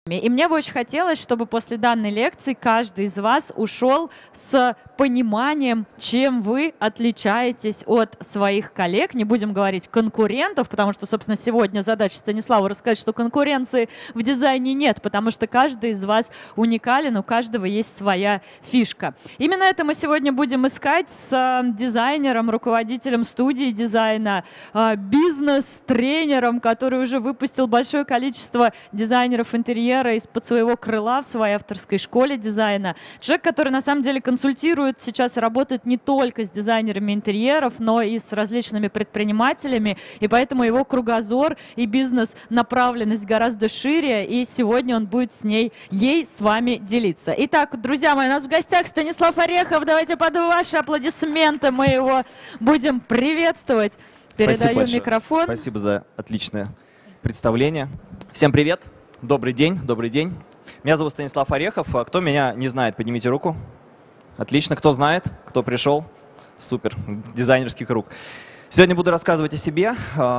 И мне бы очень хотелось, чтобы после данной лекции каждый из вас ушел с пониманием, чем вы отличаетесь от своих коллег. Не будем говорить конкурентов, потому что, собственно, сегодня задача Станислава рассказать, что конкуренции в дизайне нет, потому что каждый из вас уникален, у каждого есть своя фишка. Именно это мы сегодня будем искать с дизайнером, руководителем студии дизайна, бизнес-тренером, который уже выпустил большое количество дизайнеров интерьера из-под своего крыла в своей авторской школе дизайна. Человек, который на самом деле консультирует сейчас, работает не только с дизайнерами интерьеров, но и с различными предпринимателями, и поэтому его кругозор и бизнес-направленность гораздо шире, и сегодня он будет ей с вами делиться. Итак, друзья мои, у нас в гостях Станислав Орехов. Давайте под ваши аплодисменты мы его будем приветствовать. Передаю микрофон. Спасибо за отличное представление. Всем привет. Добрый день, добрый день. Меня зовут Станислав Орехов. Кто меня не знает, поднимите руку. Отлично. Кто знает, кто пришел? Супер. Дизайнерский круг. Сегодня буду рассказывать о себе.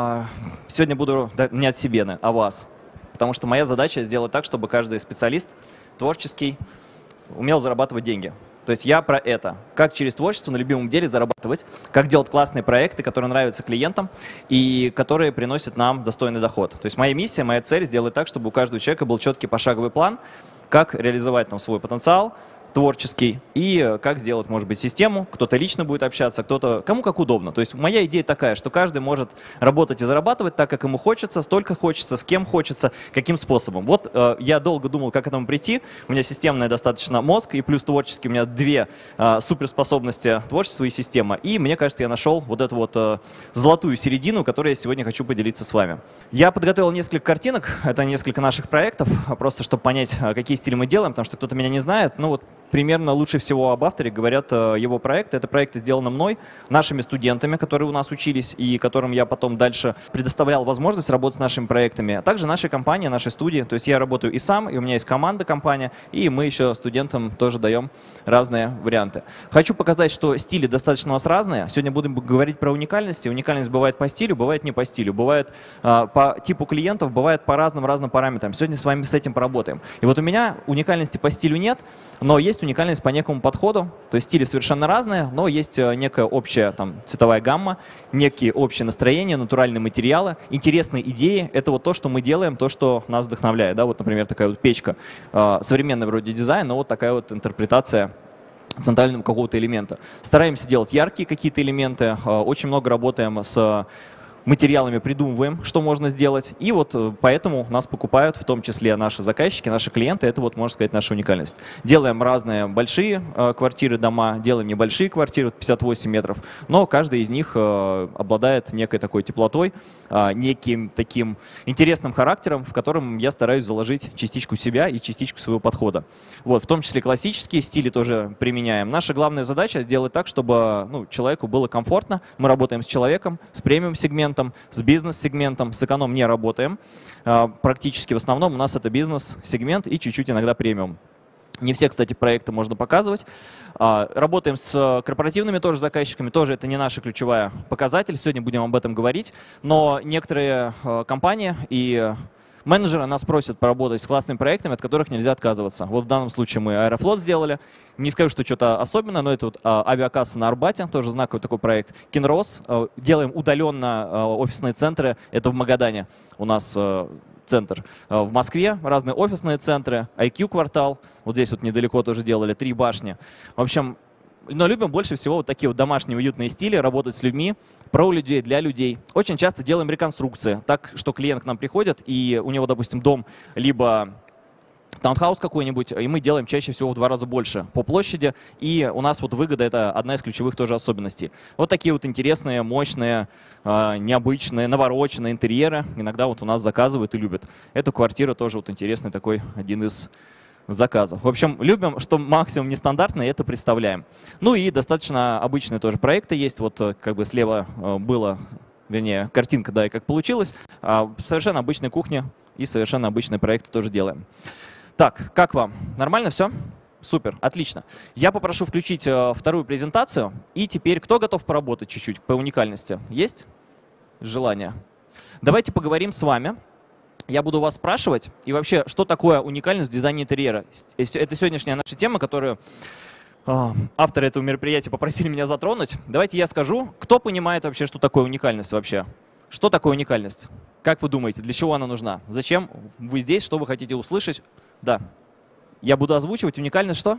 Сегодня буду не о себе, а о вас. Потому что моя задача сделать так, чтобы каждый специалист творческий умел зарабатывать деньги. То есть я про это. Как через творчество на любимом деле зарабатывать, как делать классные проекты, которые нравятся клиентам и которые приносят нам достойный доход. То есть моя миссия, моя цель сделать так, чтобы у каждого человека был четкий пошаговый план, как реализовать там свой потенциал творческий и как сделать, может быть, систему. Кто-то лично будет общаться, кто-то кому как удобно. То есть моя идея такая, что каждый может работать и зарабатывать так, как ему хочется, столько хочется, с кем хочется, каким способом. Вот я долго думал, как к этому прийти. У меня системный достаточно мозг и плюс творческий. У меня две суперспособности творчества и система. И мне кажется, я нашел вот эту вот золотую середину, которую я сегодня хочу поделиться с вами. Я подготовил несколько картинок. Это несколько наших проектов, просто чтобы понять, какие стили мы делаем, потому что кто-то меня не знает. Ну вот примерно лучше всего об авторе говорят его проекты. Это проекты сделаны мной, нашими студентами, которые у нас учились и которым я потом дальше предоставлял возможность работать с нашими проектами, а также нашей компании, нашей студии. То есть я работаю и сам, и у меня есть команда, компания, и мы еще студентам тоже даем разные варианты. Хочу показать, что стили достаточно у нас разные. Сегодня будем говорить про уникальности. Уникальность бывает по стилю, бывает не по стилю, бывает по типу клиентов, бывает по разным параметрам. Сегодня с вами с этим поработаем. И вот у меня уникальности по стилю нет, но есть уникальность по некому подходу, то есть стили совершенно разные, но есть некая общая там цветовая гамма, некие общие настроения, натуральные материалы, интересные идеи. Это вот то, что мы делаем, то, что нас вдохновляет. Да? Вот, например, такая вот печка, современная вроде дизайн, но вот такая вот интерпретация центрального какого-то элемента. Стараемся делать яркие какие-то элементы, очень много работаем с материалами, придумываем, что можно сделать. И вот поэтому нас покупают, в том числе наши заказчики, наши клиенты. Это вот, можно сказать, наша уникальность. Делаем разные большие квартиры, дома, делаем небольшие квартиры, 58 метров, но каждый из них обладает некой такой теплотой, неким таким интересным характером, в котором я стараюсь заложить частичку себя и частичку своего подхода. Вот, в том числе классические стили тоже применяем. Наша главная задача сделать так, чтобы человеку было комфортно. Мы работаем с человеком, с премиум-сегментом, с бизнес-сегментом, с эконом не работаем. Практически в основном у нас это бизнес-сегмент и чуть-чуть иногда премиум. Не все, кстати, проекты можно показывать. Работаем с корпоративными тоже заказчиками, тоже это не наша ключевая показатель, сегодня будем об этом говорить. Но некоторые компании и менеджеры нас просят поработать с классными проектами, от которых нельзя отказываться. Вот в данном случае мы Аэрофлот сделали. Не скажу, что что-то особенное, но это вот авиакасса на Арбате, тоже знаковый такой проект. Кинрос. Делаем удаленно офисные центры. Это в Магадане у нас центр. В Москве разные офисные центры. IQ квартал. Вот здесь вот недалеко тоже делали 3 башни. В общем, но любим больше всего вот такие вот домашние уютные стили, работать с людьми, про людей, для людей. Очень часто делаем реконструкции, так что клиент к нам приходит, и у него, допустим, дом либо таунхаус какой-нибудь, и мы делаем чаще всего в 2 раза больше по площади, и у нас вот выгода – это одна из ключевых тоже особенностей. Вот такие вот интересные, мощные, необычные, навороченные интерьеры иногда вот у нас заказывают и любят. Эта квартира тоже вот интересный такой один из заказов. В общем, любим, что максимум нестандартное, это представляем. Ну и достаточно обычные тоже проекты есть. Вот как бы слева было, вернее, картинка, да, и как получилось. Совершенно обычные кухни и совершенно обычные проекты тоже делаем. Так, как вам? Нормально все? Супер, отлично. Я попрошу включить вторую презентацию. И теперь кто готов поработать чуть-чуть по уникальности? Есть желание? Давайте поговорим с вами Я буду вас спрашивать, и вообще, что такое уникальность в дизайне интерьера? Это сегодняшняя наша тема, которую авторы этого мероприятия попросили меня затронуть. Давайте я скажу, кто понимает вообще, что такое уникальность вообще? Что такое уникальность? Как вы думаете, для чего она нужна? Зачем вы здесь, что вы хотите услышать? Да. Я буду озвучивать. Уникальность что?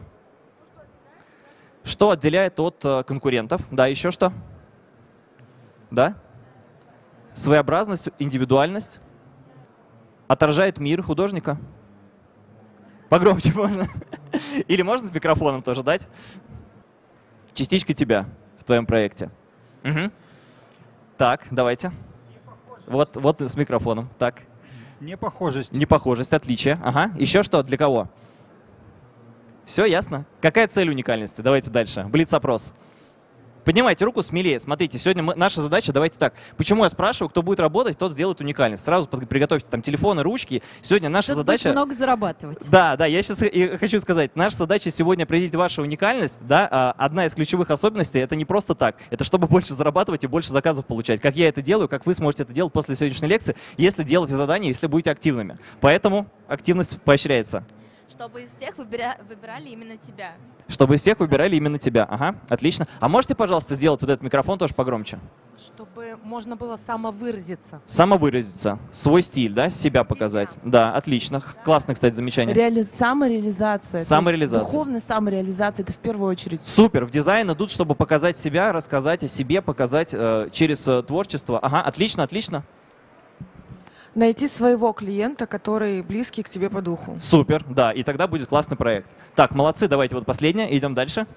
Что отделяет от конкурентов? Да, еще что? Да? Своеобразность, индивидуальность. Отражает мир художника. Погромче можно. Или можно с микрофоном тоже дать? Частичка тебя в твоем проекте. Угу. Так, давайте. Вот с микрофоном. Так. Непохожесть. Непохожесть, отличие. Ага. Еще что? Для кого? Все ясно. Какая цель уникальности? Давайте дальше. Блиц-опрос. Поднимайте руку смелее. Смотрите, сегодня наша задача, давайте так. Почему я спрашиваю, кто будет работать, тот сделает уникальность. Сразу приготовьте там телефоны, ручки. Сегодня наша задача... много зарабатывать. Да, я сейчас и хочу сказать. Наша задача сегодня определить вашу уникальность. Да? Одна из ключевых особенностей — это не просто так. Это чтобы больше зарабатывать и больше заказов получать. Как я это делаю, как вы сможете это делать после сегодняшней лекции, если делаете задания, если будете активными. Поэтому активность поощряется. Чтобы из всех выбирали именно тебя. Чтобы из всех выбирали именно тебя. Ага, отлично. А можете, пожалуйста, сделать вот этот микрофон тоже погромче? Чтобы можно было самовыразиться. Самовыразиться. Свой стиль, да, себя показать. Да, отлично. Классное, кстати, замечание. Самореализация. Самореализация. Духовная самореализация — это в первую очередь. Супер. В дизайн идут, чтобы показать себя, рассказать о себе, показать через творчество. Ага, отлично, отлично. Найти своего клиента, который близкий к тебе по духу. Супер, да, и тогда будет классный проект. Так, молодцы, давайте вот последнее, идем дальше.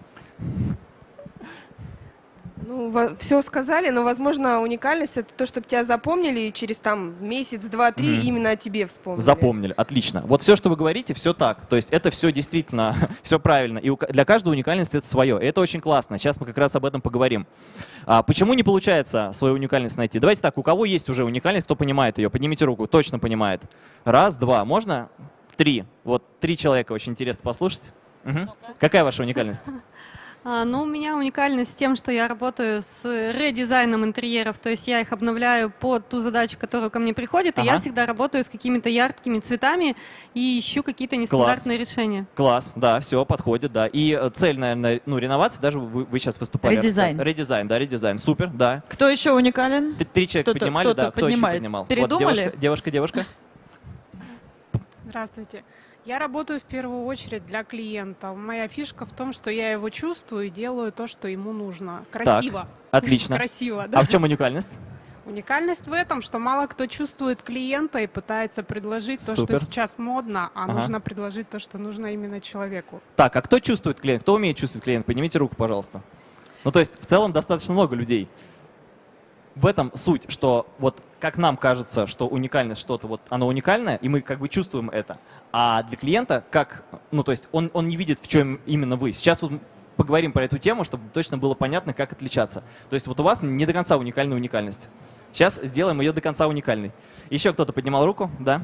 Ну, все сказали, но, возможно, уникальность — это то, чтобы тебя запомнили и через там месяц, два, три именно о тебе вспомнили. Запомнили, отлично. Вот все, что вы говорите, все так. То есть это все действительно, все правильно. И для каждого уникальность это свое. И это очень классно. Сейчас мы как раз об этом поговорим. Почему не получается свою уникальность найти? Давайте так, у кого есть уже уникальность, кто понимает ее? Поднимите руку, точно понимает. Раз, два, можно? Три. Вот 3 человека, очень интересно послушать. Угу. Какая ваша уникальность? Ну, у меня уникальность тем, что я работаю с редизайном интерьеров, то есть я их обновляю под ту задачу, которая ко мне приходит, и я всегда работаю с какими-то яркими цветами и ищу какие-то нестандартные решения. Класс, да, все, подходит, да. И цель, наверное, реновации, даже вы сейчас выступали. Редизайн. Редизайн, да, редизайн, супер, да. Кто еще уникален? 3 человека поднимали, да, кто еще поднимал? Передумали? Вот, девушка. Здравствуйте. Я работаю в первую очередь для клиента. Моя фишка в том, что я его чувствую и делаю то, что ему нужно. Красиво. Так, отлично. Красиво, да. А в чем уникальность? Уникальность в этом, что мало кто чувствует клиента и пытается предложить то, Супер. что сейчас модно, а нужно предложить то, что нужно именно человеку. Так, а кто чувствует клиента? Кто умеет чувствовать клиента? Поднимите руку, пожалуйста. Ну, то есть в целом достаточно много людей. В этом суть, что вот как нам кажется, что уникальность что-то, вот оно уникальное, и мы как бы чувствуем это. А для клиента, как, ну то есть он не видит, в чем именно вы. Сейчас вот поговорим про эту тему, чтобы точно было понятно, как отличаться. То есть вот у вас не до конца уникальная уникальность. Сейчас сделаем ее до конца уникальной. Еще кто-то поднимал руку? Да?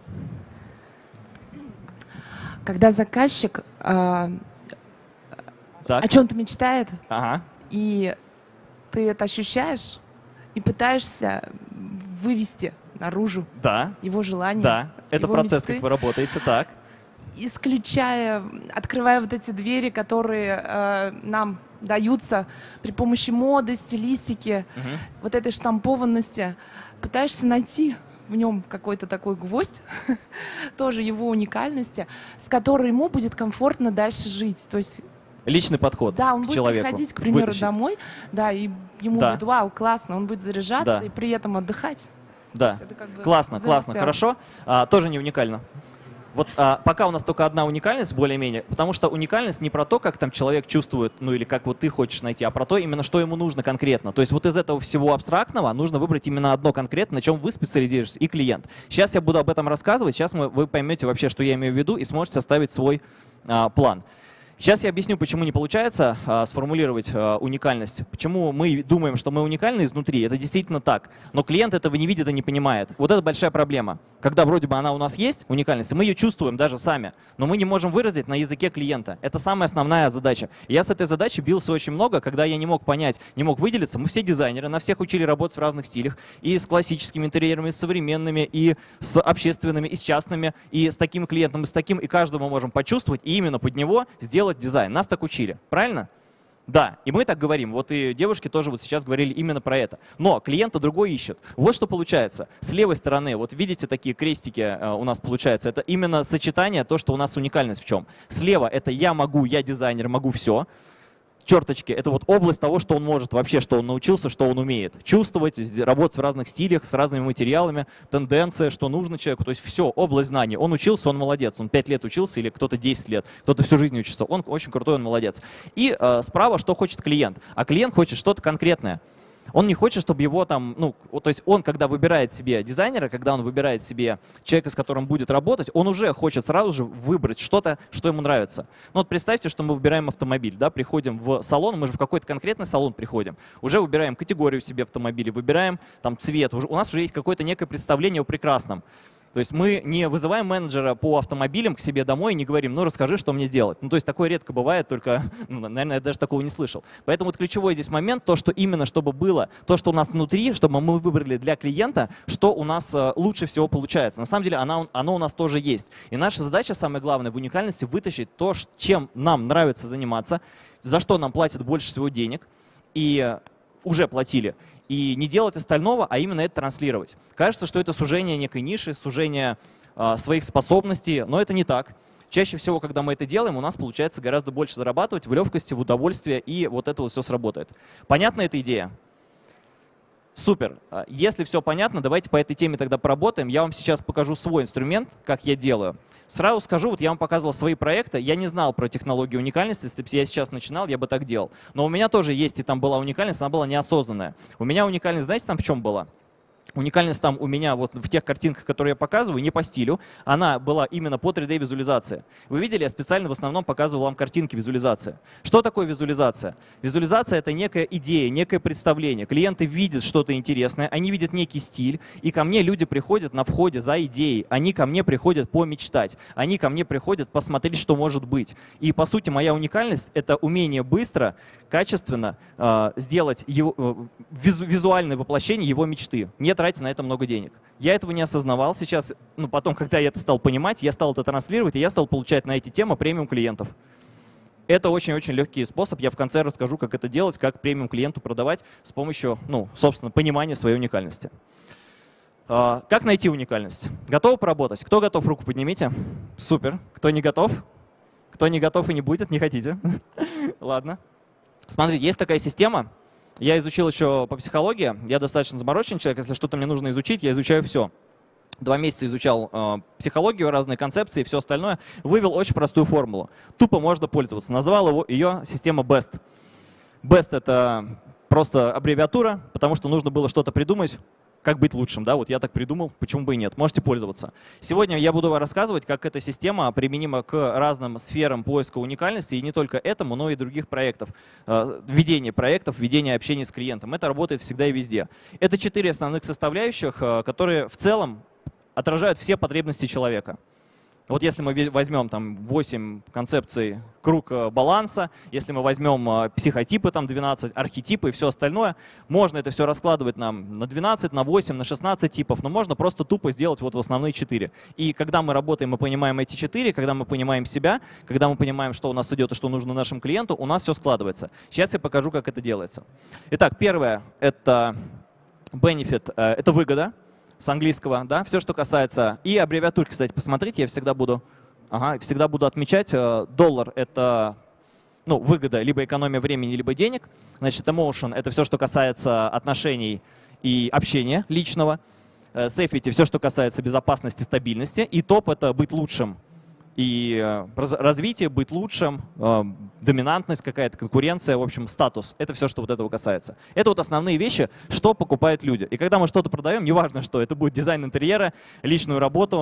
Когда заказчик о чем-то мечтает, и ты это ощущаешь, и пытаешься вывести наружу его желание. Да, это процесс, мечты, как вы работаете, так. Открывая вот эти двери, которые нам даются при помощи моды, стилистики, вот этой штампованности, пытаешься найти в нем какой-то такой гвоздь, тоже его уникальности, с которой ему будет комфортно дальше жить. То есть личный подход к человеку. Да, он будет приходить, к примеру, домой, да, и ему будет, вау, классно, он будет заряжаться и при этом отдыхать. Да, классно, хорошо. Тоже не уникально. Вот пока у нас только одна уникальность, более-менее, потому что уникальность не про то, как там человек чувствует, ну или как вот ты хочешь найти, а про то именно, что ему нужно конкретно. То есть вот из этого всего абстрактного нужно выбрать именно одно конкретно, на чем вы специализируетесь, и клиент. Сейчас я буду об этом рассказывать, сейчас вы поймете вообще, что я имею в виду, и сможете составить свой план. Сейчас я объясню, почему не получается сформулировать уникальность, почему мы думаем, что мы уникальны изнутри. Это действительно так, но клиент этого не видит и не понимает. Вот это большая проблема. Когда вроде бы она у нас есть, уникальность, мы ее чувствуем даже сами, но мы не можем выразить на языке клиента. Это самая основная задача. И я с этой задачей бился очень много, когда я не мог понять, не мог выделиться. Мы все дизайнеры, нас всех учили работать в разных стилях, и с классическими интерьерами, и с современными, и с общественными, и с частными, и с таким клиентом, и с таким, и каждого мы можем почувствовать, и именно под него сделать дизайн. Нас так учили, правильно? Да, и мы так говорим. Вот и девушки тоже вот сейчас говорили именно про это. Но клиента другой ищет. Вот что получается. С левой стороны, вот видите такие крестики у нас получается, это именно сочетание, то, что у нас уникальность в чем. Слева это я могу, я дизайнер, могу все. Черточки — это вот область того, что он может вообще, что он научился, что он умеет. Чувствовать, работать в разных стилях, с разными материалами, тенденция, что нужно человеку. То есть все, область знаний. Он учился, он молодец. Он 5 лет учился или кто-то 10 лет, кто-то всю жизнь учится. Он очень крутой, он молодец. И справа, что хочет клиент. А клиент хочет что-то конкретное. Он не хочет, чтобы его там, то есть он, когда выбирает себе дизайнера, когда он выбирает себе человека, с которым будет работать, он уже хочет сразу же выбрать что-то, что ему нравится. Ну вот представьте, что мы выбираем автомобиль, да, приходим в салон, мы же в какой-то конкретный салон приходим, уже выбираем категорию себе автомобиля, выбираем там цвет, у нас уже есть какое-то некое представление о прекрасном. То есть мы не вызываем менеджера по автомобилям к себе домой и не говорим, ну расскажи, что мне сделать. Ну то есть такое редко бывает, только, наверное, я даже такого не слышал. Поэтому вот ключевой здесь момент, то, что именно чтобы было, то, что у нас внутри, чтобы мы выбрали для клиента, что у нас лучше всего получается. На самом деле оно у нас тоже есть. И наша задача, самое главное, в уникальности вытащить то, чем нам нравится заниматься, за что нам платят больше всего денег и уже платили. И не делать остального, а именно это транслировать. Кажется, что это сужение некой ниши, сужение своих способностей, но это не так. Чаще всего, когда мы это делаем, у нас получается гораздо больше зарабатывать в легкости, в удовольствии, и вот это вот все сработает. Понятна эта идея? Супер. Если все понятно, давайте по этой теме тогда поработаем. Я вам сейчас покажу свой инструмент, как я делаю. Сразу скажу, вот я вам показывал свои проекты, я не знал про технологию уникальности, если бы я сейчас начинал, я бы так делал. Но у меня тоже есть, и там была уникальность, она была неосознанная. У меня уникальность, знаете, там в чем была? Уникальность там у меня вот в тех картинках, которые я показываю, не по стилю, она была именно по 3D-визуализации. Вы видели, я специально в основном показывал вам картинки визуализации. Что такое визуализация? Визуализация — это некая идея, некое представление. Клиенты видят что-то интересное, они видят некий стиль, и ко мне люди приходят на входе за идеей, они ко мне приходят помечтать, они ко мне приходят посмотреть, что может быть. И по сути моя уникальность — это умение быстро, качественно сделать визуальное воплощение его мечты, не тратить на это много денег. Я этого не осознавал. Сейчас, потом, когда я это стал понимать, я стал это транслировать, и я стал получать на эти темы премиум клиентов. Это очень-очень легкий способ. Я в конце расскажу, как это делать, как премиум клиенту продавать с помощью, собственно, понимания своей уникальности. Как найти уникальность? Готовы поработать? Кто готов, руку поднимите. Супер. Кто не готов? Кто не готов и не будет, не хотите? Ладно. Смотрите, есть такая система. Я изучил еще по психологии. Я достаточно замороченный человек. Если что-то мне нужно изучить, я изучаю все. 2 месяца изучал психологию, разные концепции и все остальное. Вывел очень простую формулу. Тупо можно пользоваться. Назвал ее система BEST. BEST — это просто аббревиатура, потому что нужно было что-то придумать, как быть лучшим. Да? Вот я так придумал, почему бы и нет. Можете пользоваться. Сегодня я буду рассказывать, как эта система применима к разным сферам поиска уникальности, и не только этому, но и других проектов. Ведение проектов, ведение общения с клиентом. Это работает всегда и везде. Это 4 основных составляющих, которые в целом отражают все потребности человека. Вот если мы возьмем там 8 концепций круг баланса, если мы возьмем психотипы, там 12, архетипы и все остальное, можно это все раскладывать нам на 12, на 8, на 16 типов, но можно просто тупо сделать вот в основные 4. И когда мы работаем, мы понимаем эти 4, когда мы понимаем себя, когда мы понимаем, что у нас идет и что нужно нашему клиенту, у нас все складывается. Сейчас я покажу, как это делается. Итак, первое — это benefit, это выгода. С английского, да, все, что касается. И аббревиатурки, кстати, посмотрите, я всегда буду отмечать. Доллар — это выгода, либо экономия времени, либо денег. Значит, emotion — это все, что касается отношений и общения личного. Safety — все, что касается безопасности, стабильности. И топ — это быть лучшим. И развитие, быть лучшим, доминантность какая-то, конкуренция, в общем, статус. Это все, что вот этого касается. Это вот основные вещи, что покупают люди. И когда мы что-то продаем, неважно что, это будет дизайн интерьера, личную работу,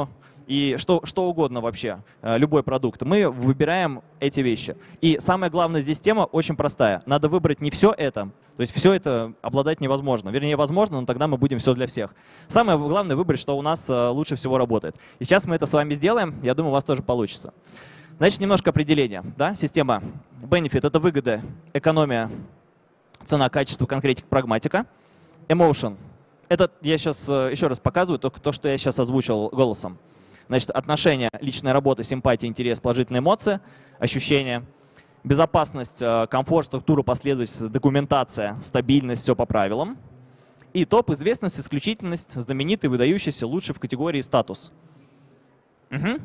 и что угодно вообще, любой продукт, мы выбираем эти вещи. И самая главная здесь тема очень простая. Надо выбрать не все это, то есть все это обладать невозможно. Вернее, возможно, но тогда мы будем все для всех. Самое главное выбрать, что у нас лучше всего работает. И сейчас мы это с вами сделаем, я думаю, у вас тоже получится. Значит, немножко определения. Да? Система Benefit — это выгода, экономия, цена, качество, конкретика, прагматика. Emotion — это я сейчас еще раз показываю, только то, что я сейчас озвучил голосом. Значит, отношения, личная работа, симпатия, интерес, положительные эмоции, ощущения. Безопасность, комфорт, структура, последовательность, документация, стабильность, все по правилам. И топ — известность, исключительность, знаменитый, выдающийся, лучший в категории статус. Угу.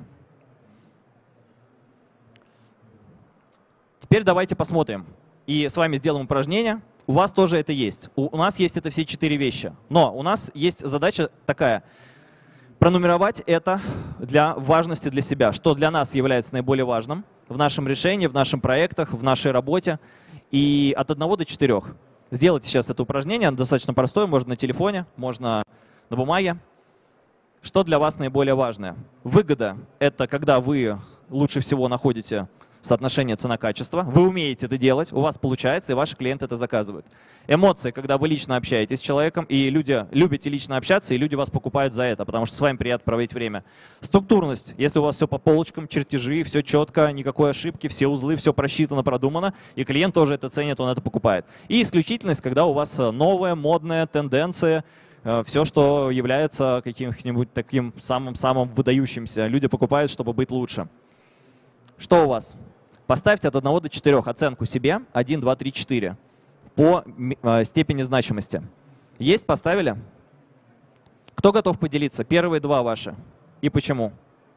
Теперь давайте посмотрим и с вами сделаем упражнение. У вас тоже это есть. У нас есть это все 4 вещи. Но у нас есть задача такая — пронумеровать это для важности для себя, что для нас является наиболее важным в нашем решении, в наших проектах, в нашей работе. И от 1 до 4. Сделайте сейчас это упражнение, оно достаточно простое, можно на телефоне, можно на бумаге. Что для вас наиболее важное? Выгода — это когда вы лучше всего находите соотношение цена-качество. Вы умеете это делать, у вас получается, и ваши клиенты это заказывают. Эмоции, когда вы лично общаетесь с человеком, и люди любите лично общаться, и люди вас покупают за это, потому что с вами приятно проводить время. Структурность, если у вас все по полочкам, чертежи, все четко, никакой ошибки, все узлы, все просчитано, продумано, и клиент тоже это ценит, он это покупает. И исключительность, когда у вас новая, модная тенденция, все, что является каким-нибудь таким самым-самым выдающимся, люди покупают, чтобы быть лучше. Что у вас? Поставьте от 1 до 4 оценку себе, 1, 2, 3, 4, по степени значимости. Есть? Поставили? Кто готов поделиться? Первые 2 ваши. И почему?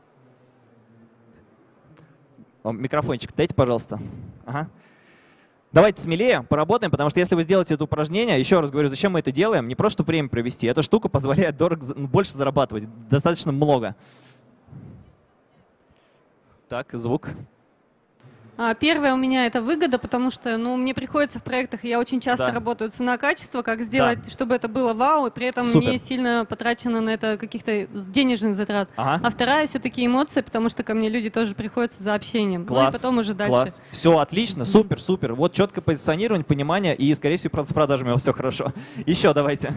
Микрофончик дайте, пожалуйста. Ага. Давайте смелее поработаем, потому что если вы сделаете это упражнение, еще раз говорю, зачем мы это делаем? Не просто чтобы время провести. Эта штука позволяет больше зарабатывать, достаточно много. Так, звук. Первое у меня — это выгода, потому что мне приходится в проектах, я очень часто работаю цена-качество, как сделать, чтобы это было вау, и при этом не сильно потрачено на это каких-то денежных затрат. А вторая все-таки эмоции, потому что ко мне люди тоже приходятся за общением. Класс, и потом уже дальше. Класс. Все отлично, супер, супер. Вот четкое позиционирование, понимание, и, скорее всего, с продажами у вас все хорошо. Еще давайте.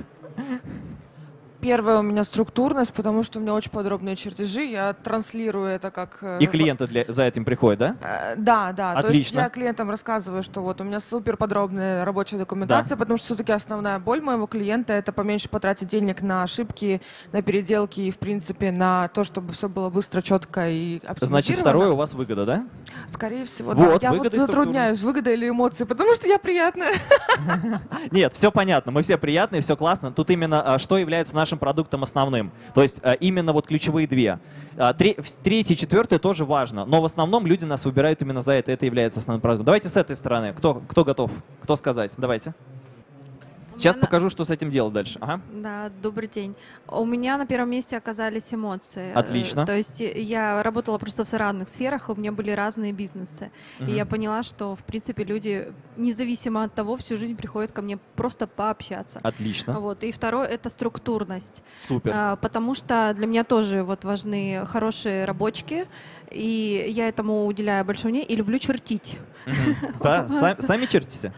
Первое у меня структурность, потому что у меня очень подробные чертежи, я транслирую это как… И клиенты за этим приходят, да? Да, да. Отлично. То есть я клиентам рассказываю, что вот у меня супер подробная рабочая документация, потому что все-таки основная боль моего клиента — это поменьше потратить денег на ошибки, на переделки и, в принципе, на то, чтобы все было быстро, четко и оптимизировано. Значит, второе у вас выгода, да? Скорее всего, вот, да. Я вот затрудняюсь, выгода или эмоции, потому что я приятная. Нет, все понятно, мы все приятные, все классно. Тут именно что является нашим продуктом основным. То есть именно вот ключевые 2. Третье, четвертое тоже важно, но в основном люди нас выбирают именно за это. Это является основным продуктом. Давайте с этой стороны. Кто готов? Кто сказать? Давайте. Сейчас покажу, что с этим делать дальше. Ага. Да, добрый день. У меня на первом месте оказались эмоции. Отлично. То есть я работала просто в разных сферах, у меня были разные бизнесы. И я поняла, что, в принципе, люди, независимо от того, всю жизнь приходят ко мне просто пообщаться. Отлично. Вот. И второе — это структурность. Супер. Потому что для меня тоже вот важны хорошие рабочки, и я этому уделяю большое внимание и люблю чертить. Да, сами чертите?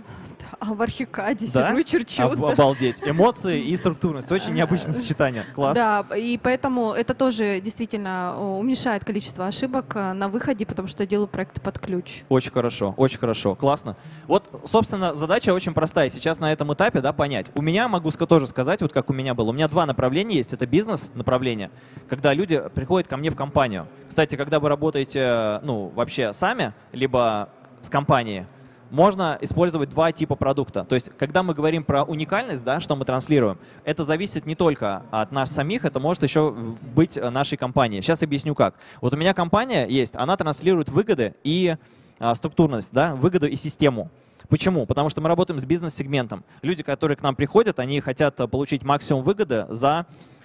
А в Архикаде сижу и черчу. Обалдеть. Эмоции и структурность. Очень необычное сочетание. Класс. Да, и поэтому это тоже действительно уменьшает количество ошибок на выходе, потому что я делаю проекты под ключ. Очень хорошо, классно. Вот, собственно, задача очень простая сейчас на этом этапе, да, понять. У меня, могу тоже сказать, вот как у меня было, у меня 2 направления есть. Это бизнес-направление, когда люди приходят ко мне в компанию. Кстати, когда вы работаете, вообще сами, либо с компанией, можно использовать 2 типа продукта. То есть, когда мы говорим про уникальность, да, что мы транслируем, это зависит не только от нас самих, это может еще быть нашей компанией. Сейчас объясню как. Вот у меня компания есть, она транслирует выгоды и структурность, да, выгоду и систему. Почему? Потому что мы работаем с бизнес-сегментом. Люди, которые к нам приходят, они хотят получить максимум выгоды за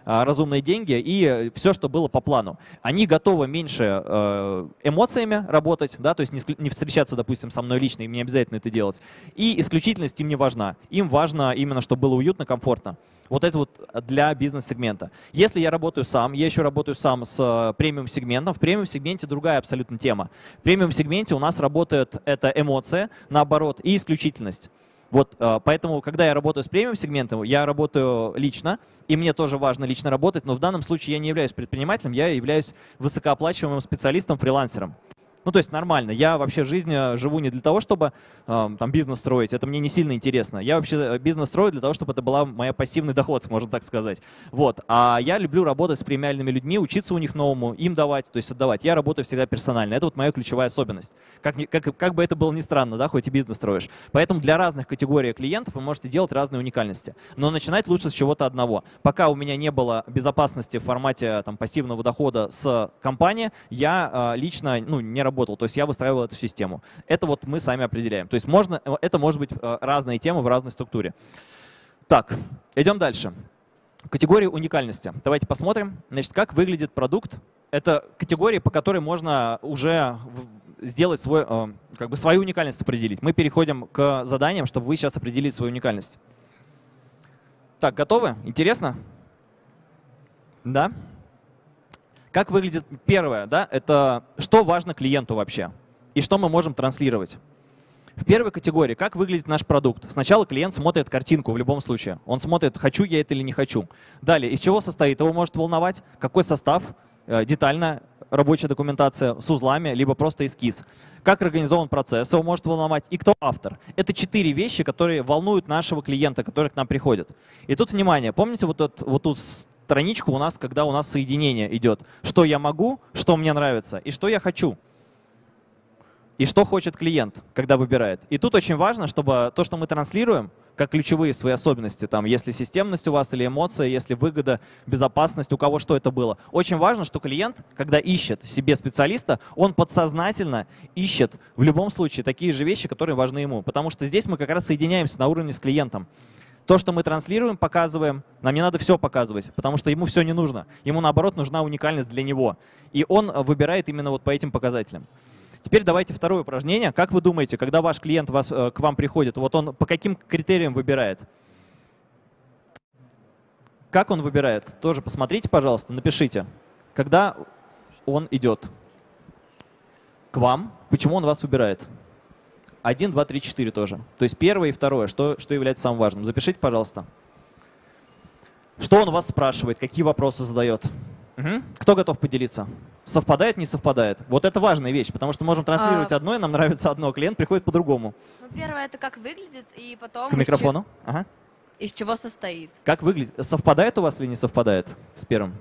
разумные деньги и все, что было по плану. Они готовы меньше эмоциями работать, да, то есть не встречаться, допустим, со мной лично, им не обязательно это делать. И исключительность им не важна. Им важно именно, чтобы было уютно, комфортно. Вот это вот для бизнес-сегмента. Если я работаю сам, я еще работаю сам с премиум-сегментом. В премиум-сегменте другая абсолютно тема. В премиум-сегменте у нас работает эта эмоция, наоборот, и исключительность. Вот, поэтому, когда я работаю с премиум-сегментом, я работаю лично, и мне тоже важно лично работать, но в данном случае я не являюсь предпринимателем, я являюсь высокооплачиваемым специалистом, фрилансером. Ну, то есть нормально. Я вообще жизнь живу не для того, чтобы там бизнес строить. Это мне не сильно интересно. Я вообще бизнес строю для того, чтобы это была моя пассивный доход, можно так сказать. Вот. А я люблю работать с премиальными людьми, учиться у них новому, им давать, то есть отдавать. Я работаю всегда персонально. Это вот моя ключевая особенность. Как бы это было ни странно, да, хоть и бизнес строишь. Поэтому для разных категорий клиентов вы можете делать разные уникальности. Но начинать лучше с чего-то одного. Пока у меня не было безопасности в формате там, пассивного дохода с компанией, я лично не работал. То есть я выстраивал эту систему. Это вот мы сами определяем. То есть это может быть разные темы в разной структуре. Так, идем дальше. Категории уникальности. Давайте посмотрим, значит, как выглядит продукт. Это категории, по которой можно уже сделать свою уникальность определить. Мы переходим к заданиям, чтобы вы сейчас определили свою уникальность. Так, готовы? Интересно? Да? Как выглядит первое, да, это что важно клиенту вообще и что мы можем транслировать. В первой категории, как выглядит наш продукт. Сначала клиент смотрит картинку в любом случае. Он смотрит, хочу я это или не хочу. Далее, из чего состоит, его может волновать, какой состав, детальная рабочая документация с узлами, либо просто эскиз. Как организован процесс, его может волновать, и кто автор. Это 4 вещи, которые волнуют нашего клиента, который к нам приходит. И тут, внимание, помните вот тут страничку у нас, когда у нас соединение идет. Что я могу, что мне нравится и что я хочу. И что хочет клиент, когда выбирает. И тут очень важно, чтобы то, что мы транслируем, как ключевые свои особенности, там, если системность у вас или эмоция, если выгода, безопасность, у кого что это было. Очень важно, что клиент, когда ищет себе специалиста, он подсознательно ищет в любом случае такие же вещи, которые важны ему. Потому что здесь мы как раз соединяемся на уровне с клиентом. То, что мы транслируем, показываем, нам не надо все показывать, потому что ему все не нужно. Ему, наоборот, нужна уникальность для него. И он выбирает именно вот по этим показателям. Теперь давайте второе упражнение. Как вы думаете, когда ваш клиент к вам приходит, вот он по каким критериям выбирает? Как он выбирает? Тоже посмотрите, пожалуйста, напишите. Когда он идет к вам, почему он вас выбирает? 1, 2, 3, 4 тоже. То есть первое и второе, что является самым важным. Запишите, пожалуйста. Что он вас спрашивает, какие вопросы задает? Угу. Кто готов поделиться? Совпадает, не совпадает? Вот это важная вещь, потому что можем транслировать одно, и нам нравится одно, клиент приходит по-другому. Ну, первое — это как выглядит, и потом… К микрофону. Ага. Из чего состоит. Как выглядит? Совпадает у вас или не совпадает с первым?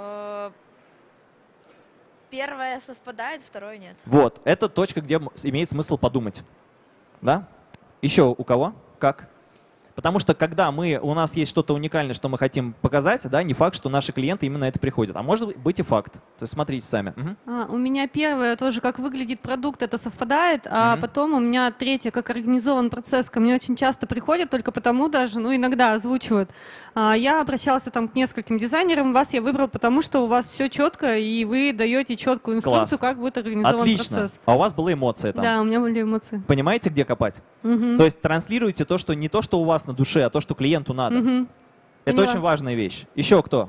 Первое совпадает, второе нет. Вот, это точка, где имеет смысл подумать. Да? Еще у кого? Как? Потому что когда у нас есть что-то уникальное, что мы хотим показать, да, не факт, что наши клиенты именно это приходят. А может быть и факт. То есть смотрите сами. У меня первое тоже, как выглядит продукт, это совпадает. А потом у меня третье, как организован процесс. Ко мне очень часто приходят, только потому даже, иногда озвучивают. Я обращался там к нескольким дизайнерам. Вас я выбрал, потому что у вас все четко, и вы даете четкую инструкцию, как будет организован процесс. А у вас была эмоция там? Да, у меня были эмоции. Понимаете, где копать? То есть транслируйте не то, что у вас на душе, а то, что клиенту надо. Это Поняла. очень важная вещь. Еще кто?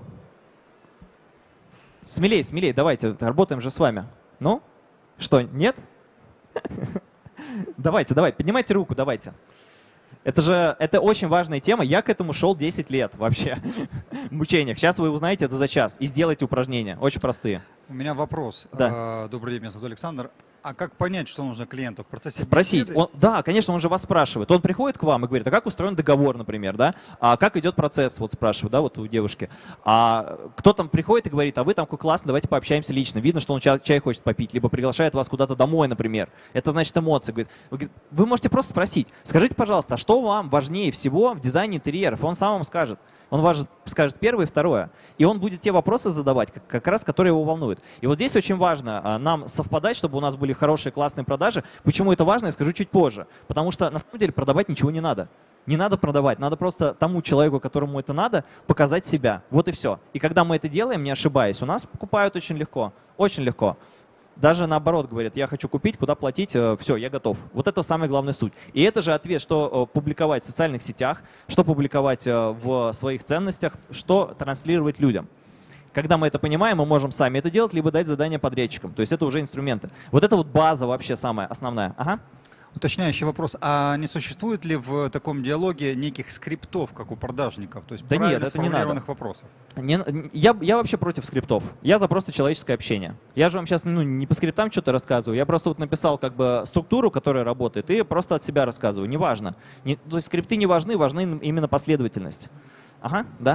Смелей, смелей, давайте, работаем же с вами. Ну? Что, нет? Давайте, поднимайте руку, давайте. Это очень важная тема. Я к этому шел 10 лет вообще в мучениях. Сейчас вы узнаете это за час и сделайте упражнения. Очень простые. У меня вопрос. Да. Добрый день, меня зовут Александр. А как понять, что нужно клиенту в процессе спросить? беседы? Да, конечно, он же вас спрашивает. Он приходит к вам и говорит, а как устроен договор, например, да? А как идет процесс, вот спрашивает, да, вот у девушки. А кто там приходит и говорит, а вы там классно, давайте пообщаемся лично. Видно, что он чай хочет попить, либо приглашает вас куда-то домой, например. Это значит эмоции. Говорит, вы можете просто спросить, скажите, пожалуйста, а что вам важнее всего в дизайне интерьеров? Он сам вам скажет. Он скажет первое и второе. И он будет те вопросы задавать, как раз, которые его волнуют. И вот здесь очень важно нам совпадать, чтобы у нас были хорошие, классные продажи. Почему это важно, я скажу чуть позже. Потому что на самом деле продавать ничего не надо. Не надо продавать, надо просто тому человеку, которому это надо, показать себя. Вот и все. И когда мы это делаем, не ошибаясь, у нас покупают очень легко. Очень легко. Даже наоборот говорят, я хочу купить, куда платить, все, я готов. Вот это самая главная суть. И это же ответ, что публиковать в социальных сетях, что публиковать в своих ценностях, что транслировать людям. Когда мы это понимаем, мы можем сами это делать, либо дать задание подрядчикам. То есть это уже инструменты. Вот это вот база вообще самая основная. Ага. Уточняющий вопрос. А не существует ли в таком диалоге неких скриптов, как у продажников? То есть да правильно нет, это не надо. Вопросов? Я вообще против скриптов. Я за просто человеческое общение. Я же вам сейчас не по скриптам что-то рассказываю. Я просто вот написал как бы структуру, которая работает, и просто от себя рассказываю. Неважно. То есть скрипты не важны, важны именно последовательность. Ага, да?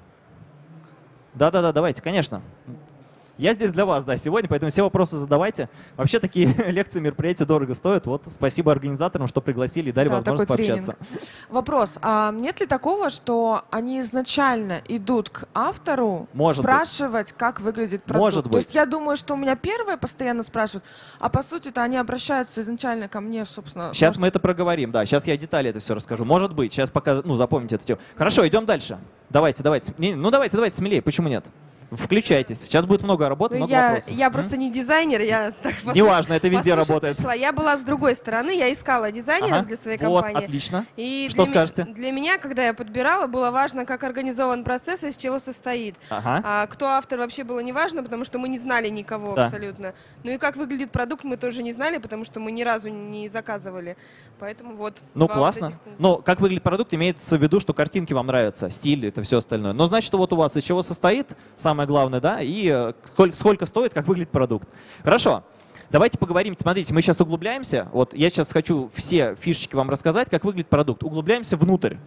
Да, давайте, конечно. Я здесь для вас, да, сегодня, поэтому все вопросы задавайте. Вообще такие лекции, мероприятия дорого стоят. Вот спасибо организаторам, что пригласили и дали возможность пообщаться. Вопрос. А нет ли такого, что они изначально идут к автору спрашивать, как выглядит продукт? Может быть. То есть я думаю, что у меня первое постоянно спрашивают, а по сути-то они обращаются изначально ко мне, собственно. Сейчас мы это проговорим, да. Сейчас я детали это все расскажу. Может быть. Сейчас пока, запомните эту тему. Хорошо, идем дальше. Давайте. Давайте, смелее. Почему нет? Включайтесь. Сейчас будет много работы, много вопросов. Я просто не дизайнер, я так неважно, это везде работает. Пришла. Я была с другой стороны, я искала дизайнеров для своей компании. Вот, отлично. И что скажете? Для меня, когда я подбирала, было важно, как организован процесс и из чего состоит. Кто автор, вообще было неважно, потому что мы не знали никого абсолютно. Ну и как выглядит продукт, мы тоже не знали, потому что мы ни разу не заказывали. Поэтому вот. Классно. Но как выглядит продукт, имеется в виду, что картинки вам нравятся, стиль, это все остальное. Но значит, что вот у вас из чего состоит, самое главное, да, и сколько стоит, как выглядит продукт. Хорошо. Давайте поговорим. Смотрите, мы сейчас углубляемся. Вот я сейчас хочу все фишечки вам рассказать, как выглядит продукт. Углубляемся внутрь.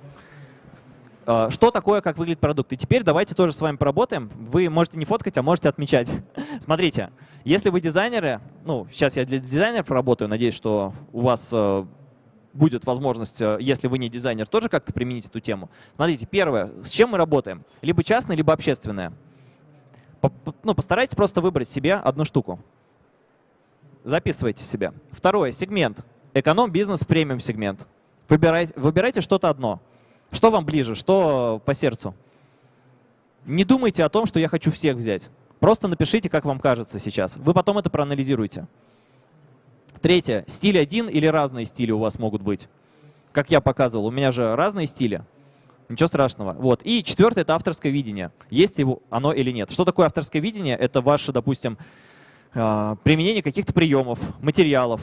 Что такое, как выглядит продукт? И теперь давайте тоже с вами поработаем. Вы можете не фоткать, а можете отмечать. Смотрите, если вы дизайнеры, сейчас я для дизайнеров работаю, надеюсь, что у вас будет возможность, если вы не дизайнер, тоже как-то применить эту тему. Смотрите, первое, с чем мы работаем? Либо частное, либо общественное. Постарайтесь просто выбрать себе одну штуку. Записывайте себе. Второе, сегмент. Эконом-бизнес, премиум-сегмент. Выбирайте что-то одно. Что вам ближе, что по сердцу. Не думайте о том, что я хочу всех взять. Просто напишите, как вам кажется сейчас. Вы потом это проанализируете. Третье. Стиль один или разные стили у вас могут быть. Как я показывал, у меня же разные стили. Ничего страшного. Вот. И четвертое — это авторское видение. Есть оно или нет. Что такое авторское видение? Это ваше, допустим, применение каких-то приемов, материалов,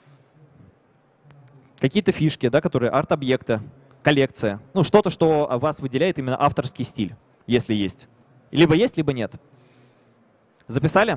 какие-то фишки, да, которые арт-объекты, коллекция. Что-то, что вас выделяет именно авторский стиль, если есть. Либо есть, либо нет. Записали?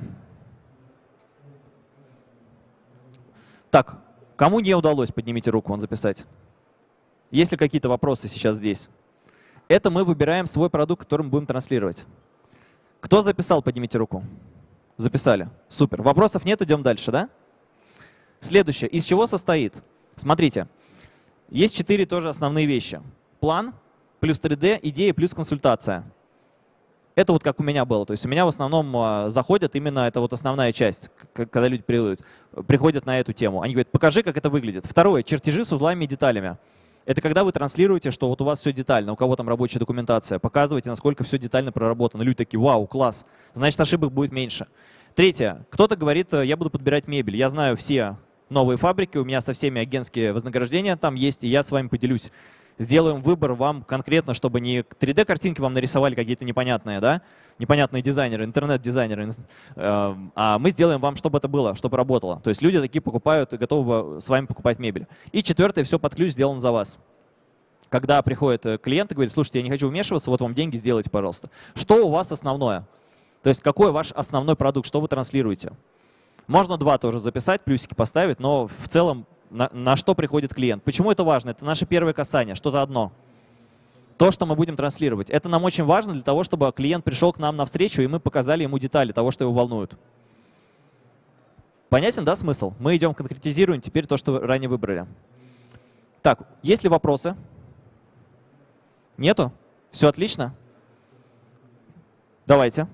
Так, кому не удалось, поднимите руку, вон записать. Есть ли какие-то вопросы сейчас здесь? Это мы выбираем свой продукт, который мы будем транслировать. Кто записал, поднимите руку. Записали. Супер. Вопросов нет, идем дальше, да? Следующее. Из чего состоит? Смотрите. Есть 4 тоже основные вещи. План, плюс 3D, идея, плюс консультация. Это вот как у меня было. То есть у меня в основном заходят именно, это вот основная часть, когда люди приходят на эту тему. Они говорят, покажи, как это выглядит. Второе, чертежи с узлами и деталями. Это когда вы транслируете, что вот у вас все детально, у кого там рабочая документация. Показываете, насколько все детально проработано. Люди такие, вау, класс, значит ошибок будет меньше. Третье, кто-то говорит, я буду подбирать мебель. Я знаю все новые фабрики, у меня со всеми агентские вознаграждения там есть, и я с вами поделюсь. Сделаем выбор вам конкретно, чтобы не 3D-картинки вам нарисовали какие-то непонятные, да? Непонятные дизайнеры, интернет-дизайнеры. А мы сделаем вам, чтобы это было, чтобы работало. То есть люди такие покупают и готовы с вами покупать мебель. И четвертое, все под ключ сделано за вас. Когда приходит клиент и говорит, слушайте, я не хочу вмешиваться, вот вам деньги, сделайте, пожалуйста. Что у вас основное? То есть какой ваш основной продукт, что вы транслируете? Можно 2 тоже записать, плюсики поставить, но в целом на что приходит клиент. Почему это важно? Это наше первое касание, что-то одно. То, что мы будем транслировать. Это нам очень важно для того, чтобы клиент пришел к нам навстречу, и мы показали ему детали того, что его волнует. Понятен, да, смысл? Мы идем, конкретизируем теперь то, что ранее выбрали. Так, есть ли вопросы? Нету? Все отлично? Давайте.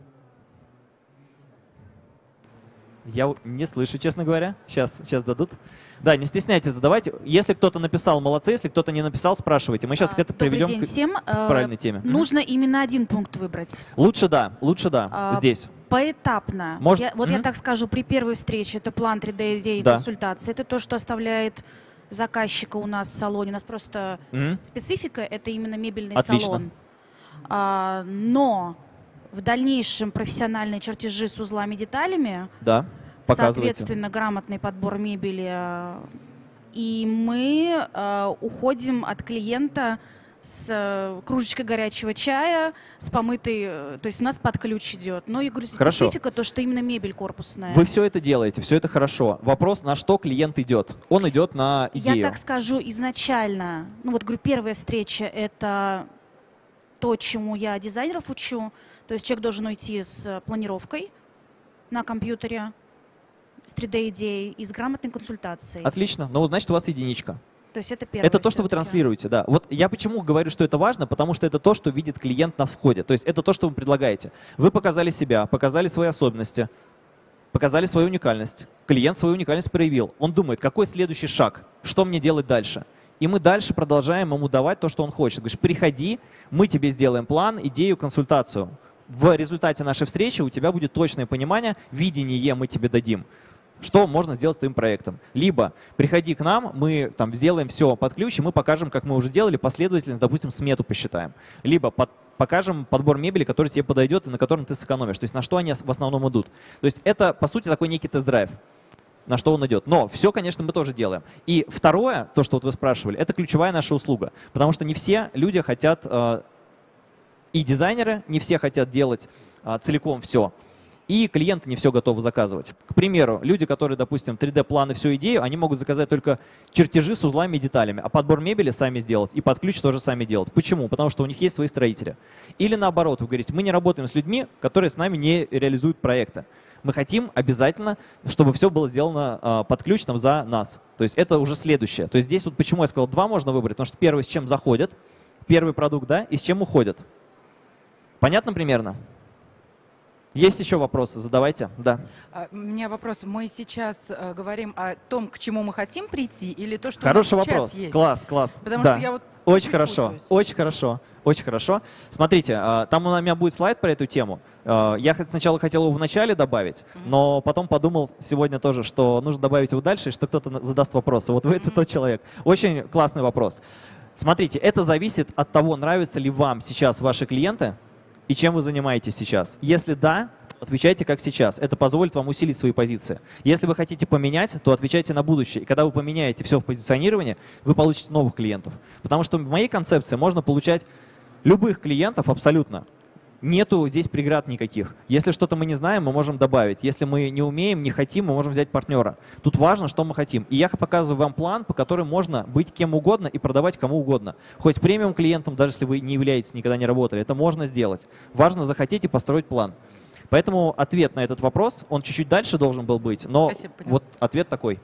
Я не слышу, честно говоря. Сейчас дадут. Да, не стесняйтесь, задавайте. Если кто-то написал, молодцы. Если кто-то не написал, спрашивайте. Мы сейчас это приведем к правильной теме. Нужно именно один пункт выбрать. Лучше да, здесь. Поэтапно. Я так скажу, при первой встрече это план 3D-идеи и консультации. Это то, что оставляет заказчика у нас в салоне. У нас просто специфика — это именно мебельный салон. Но в дальнейшем профессиональные чертежи с узлами, деталями, соответственно, грамотный подбор мебели. И мы уходим от клиента с кружечкой горячего чая, с помытой, то есть у нас под ключ идет. Но я говорю, специфика то, что именно мебель корпусная. Вы все это делаете, все это хорошо. Вопрос, на что клиент идет? Он идет на идею. Я так скажу, изначально, говорю, первая встреча — это то, чему я дизайнеров учу. То есть человек должен уйти с планировкой на компьютере, с 3D-идеей и с грамотной консультацией. Отлично. Ну, значит, у вас единичка. То есть это первое. Это то, что вы транслируете, да. Вот я почему говорю, что это важно, потому что это то, что видит клиент на входе. То есть это то, что вы предлагаете. Вы показали себя, показали свои особенности, показали свою уникальность. Клиент свою уникальность проявил. Он думает, какой следующий шаг, что мне делать дальше. И мы дальше продолжаем ему давать то, что он хочет. Говоришь, приходи, мы тебе сделаем план, идею, консультацию. В результате нашей встречи у тебя будет точное понимание, видение мы тебе дадим, что можно сделать с твоим проектом. Либо приходи к нам, мы там сделаем все под ключ, и мы покажем, как мы уже делали, последовательность, допустим, смету посчитаем. Либо покажем подбор мебели, который тебе подойдет и на котором ты сэкономишь. То есть на что они в основном идут. То есть это, по сути, такой некий тест-драйв, на что он идет. Но все, конечно, мы тоже делаем. И второе, то, что вот вы спрашивали, это ключевая наша услуга. Потому что не все люди хотят, и дизайнеры не все хотят делать целиком все. И клиенты не все готовы заказывать. К примеру, люди, которые, допустим, 3D-планы, всю идею, они могут заказать только чертежи с узлами и деталями, а подбор мебели сами сделать, и под ключ тоже сами делать. Почему? Потому что у них есть свои строители. Или наоборот, вы говорите, мы не работаем с людьми, которые с нами не реализуют проекты. Мы хотим обязательно, чтобы все было сделано под ключ там, за нас. То есть это уже следующее. То есть здесь вот почему я сказал, два можно выбрать, потому что первый, с чем заходят, первый продукт, да, и с чем уходят. Понятно примерно? Есть еще вопросы? Задавайте. Да. У меня вопрос. Мы сейчас говорим о том, к чему мы хотим прийти, или то, что Хороший у нас вопрос. сейчас есть? Класс. Потому да. что я вот очень хорошо, очень хорошо. Смотрите, там у меня будет слайд про эту тему. Я сначала хотел его в начале добавить, но потом подумал сегодня тоже, что нужно добавить его дальше, и что кто-то задаст вопросы. Вот вы это тот человек. Очень классный вопрос. Смотрите, это зависит от того, нравятся ли вам сейчас ваши клиенты, и чем вы занимаетесь сейчас. Если да, отвечайте как сейчас. Это позволит вам усилить свои позиции. Если вы хотите поменять, то отвечайте на будущее. И когда вы поменяете все в позиционировании, вы получите новых клиентов. Потому что в моей концепции можно получать любых клиентов абсолютно. Нету здесь преград никаких. Если что-то мы не знаем, мы можем добавить. Если мы не умеем, не хотим, мы можем взять партнера. Тут важно, что мы хотим. И я показываю вам план, по которому можно быть кем угодно и продавать кому угодно. Хоть премиум клиентом, даже если вы не являетесь, никогда не работали, это можно сделать. важно захотеть и построить план. Поэтому ответ на этот вопрос, он чуть-чуть дальше должен был быть, но вот ответ такой.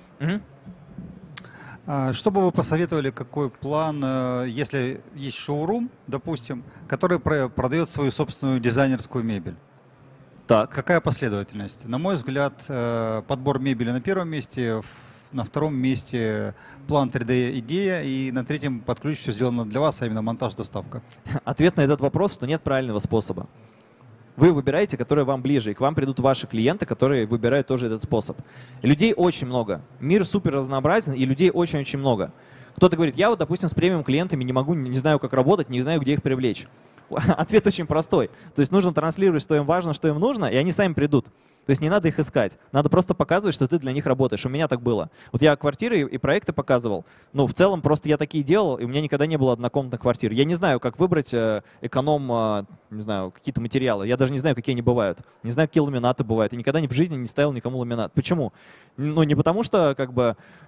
Что бы вы посоветовали, какой план, если есть шоурум, допустим, который продает свою собственную дизайнерскую мебель? Так. Какая последовательность? На мой взгляд, подбор мебели на первом месте, на втором месте план 3D-идея, и на третьем под ключ все сделано для вас, а именно монтаж, доставка. Ответ на этот вопрос, что нет правильного способа. Вы выбираете, который вам ближе, и к вам придут ваши клиенты, которые выбирают тоже этот способ. Людей очень много. Мир супер разнообразен, и людей очень-очень много. Кто-то говорит, я вот, допустим, с премиум клиентами не могу, не знаю, как работать, не знаю, где их привлечь. Ответ очень простой. То есть нужно транслировать, что им важно, что им нужно, и они сами придут. То есть не надо их искать. Надо просто показывать, что ты для них работаешь. У меня так было. Вот я квартиры и проекты показывал. Ну, в целом, просто я такие делал, и у меня никогда не было однокомнатных квартир. Я не знаю, как выбрать эконом, не знаю, какие-то материалы. Я даже не знаю, какие они бывают. Не знаю, какие ламинаты бывают. Я никогда в жизни не ставил никому ламинат. Почему? Ну, не потому что, как бы,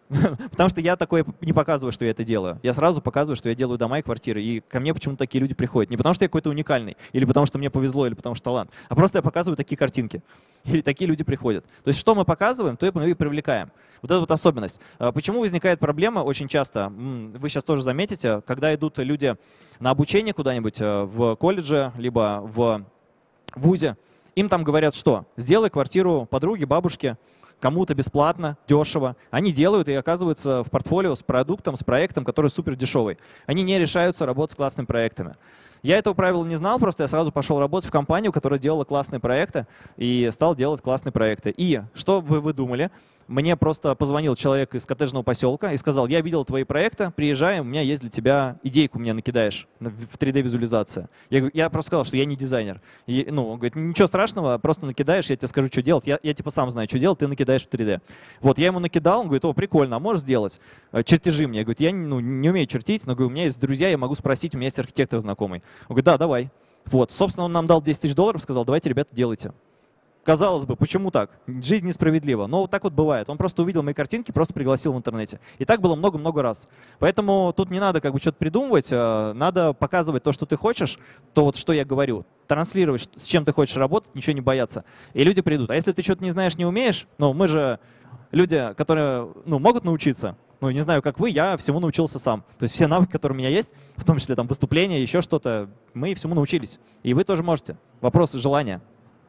Потому что я такое не показываю, что я это делаю. Я сразу показываю, что я делаю дома и квартиры. И ко мне почему-то такие люди приходят. Не потому что я какой-то уникальный, или потому что мне повезло, или потому что талант, а просто я показываю такие картинки. И такие люди приходят. То есть что мы показываем, то мы и привлекаем. Вот это вот особенность. Почему возникает проблема очень часто, вы сейчас тоже заметите, когда идут люди на обучение куда-нибудь в колледже, либо в вузе, им там говорят, что сделай квартиру подруге, бабушке, кому-то бесплатно, дешево. Они делают и оказываются в портфолио с продуктом, с проектом, который супер дешевый. Они не решаются работать с классными проектами. Я этого правила не знал, просто я сразу пошел работать в компанию, которая делала классные проекты, и стал делать классные проекты. И что бы вы думали? Мне просто позвонил человек из коттеджного поселка и сказал: я видел твои проекты, приезжай, у меня есть для тебя идейку, мне накидаешь в 3D-визуализация. Я просто сказал, что я не дизайнер. Он говорит: ничего страшного, просто накидаешь, я тебе скажу, что делать. Я типа сам знаю, что делать, ты накидаешь в 3D. Вот, я ему накидал, он говорит: о, прикольно, а можешь сделать? Чертежи мне. Я говорю: я не умею чертить, но говорю, у меня есть друзья, я могу спросить, у меня есть архитектор знакомый. Он говорит: да, давай. Вот, собственно, он нам дал $10 000, сказал: давайте, ребята, делайте. Казалось бы, почему так? Жизнь несправедлива. Но вот так вот бывает. Он просто увидел мои картинки, просто пригласил в интернете. И так было много-много раз. Поэтому тут не надо что-то придумывать, надо показывать то, что ты хочешь, то вот что я говорю. Транслировать, с чем ты хочешь работать, ничего не бояться. И люди придут. А если ты что-то не знаешь, не умеешь, мы же люди, которые могут научиться. Не знаю, как вы, я всему научился сам. То есть все навыки, которые у меня есть, в том числе там выступления, еще что-то, мы всему научились. И вы тоже можете. Вопрос желания.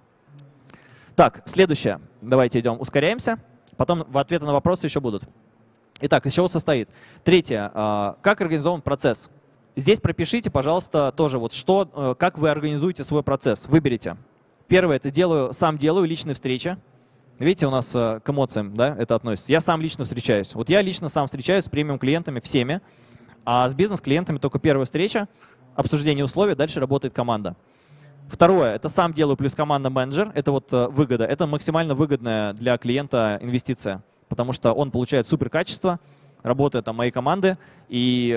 Так, следующее. Давайте идем, ускоряемся. Потом ответы на вопросы еще будут. Итак, из чего состоит? Третье. Как организован процесс? Здесь пропишите, пожалуйста, тоже как вы организуете свой процесс. Выберите. Первое, это сам делаю личные встречи. Видите, у нас к эмоциям, да, это относится. Я сам лично встречаюсь. Вот я лично сам встречаюсь с премиум-клиентами всеми, а с бизнес-клиентами только первая встреча, обсуждение условий, дальше работает команда. Второе, это сам делаю плюс команда-менеджер, это вот выгода. Это максимально выгодная для клиента инвестиция, потому что он получает супер качество, работает там моей команды, и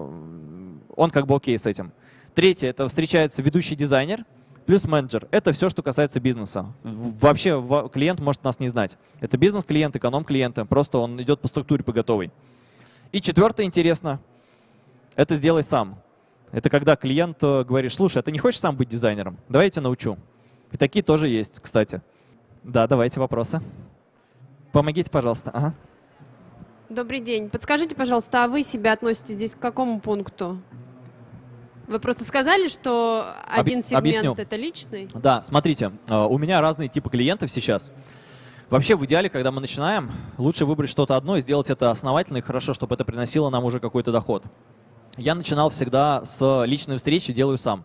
он как бы окей с этим. Третье, это встречается ведущий дизайнер плюс менеджер. Это все, что касается бизнеса. Вообще клиент может нас не знать. Это бизнес-клиент, эконом-клиент, просто он идет по структуре по готовой. И четвертое, интересно, это сделай сам. Это когда клиент говорит: слушай, а ты не хочешь сам быть дизайнером? Давай я тебя научу. И такие тоже есть, кстати. Да, давайте вопросы. Помогите, пожалуйста. Ага. Добрый день. Подскажите, пожалуйста, а вы себя относите здесь к какому пункту? Вы просто сказали, что один сегмент объясню. Это личный? Да, смотрите, у меня разные типы клиентов сейчас. Вообще, в идеале, когда мы начинаем, лучше выбрать что-то одно и сделать это основательно и хорошо, чтобы это приносило нам уже какой-то доход. Я начинал всегда с личной встречи, делаю сам.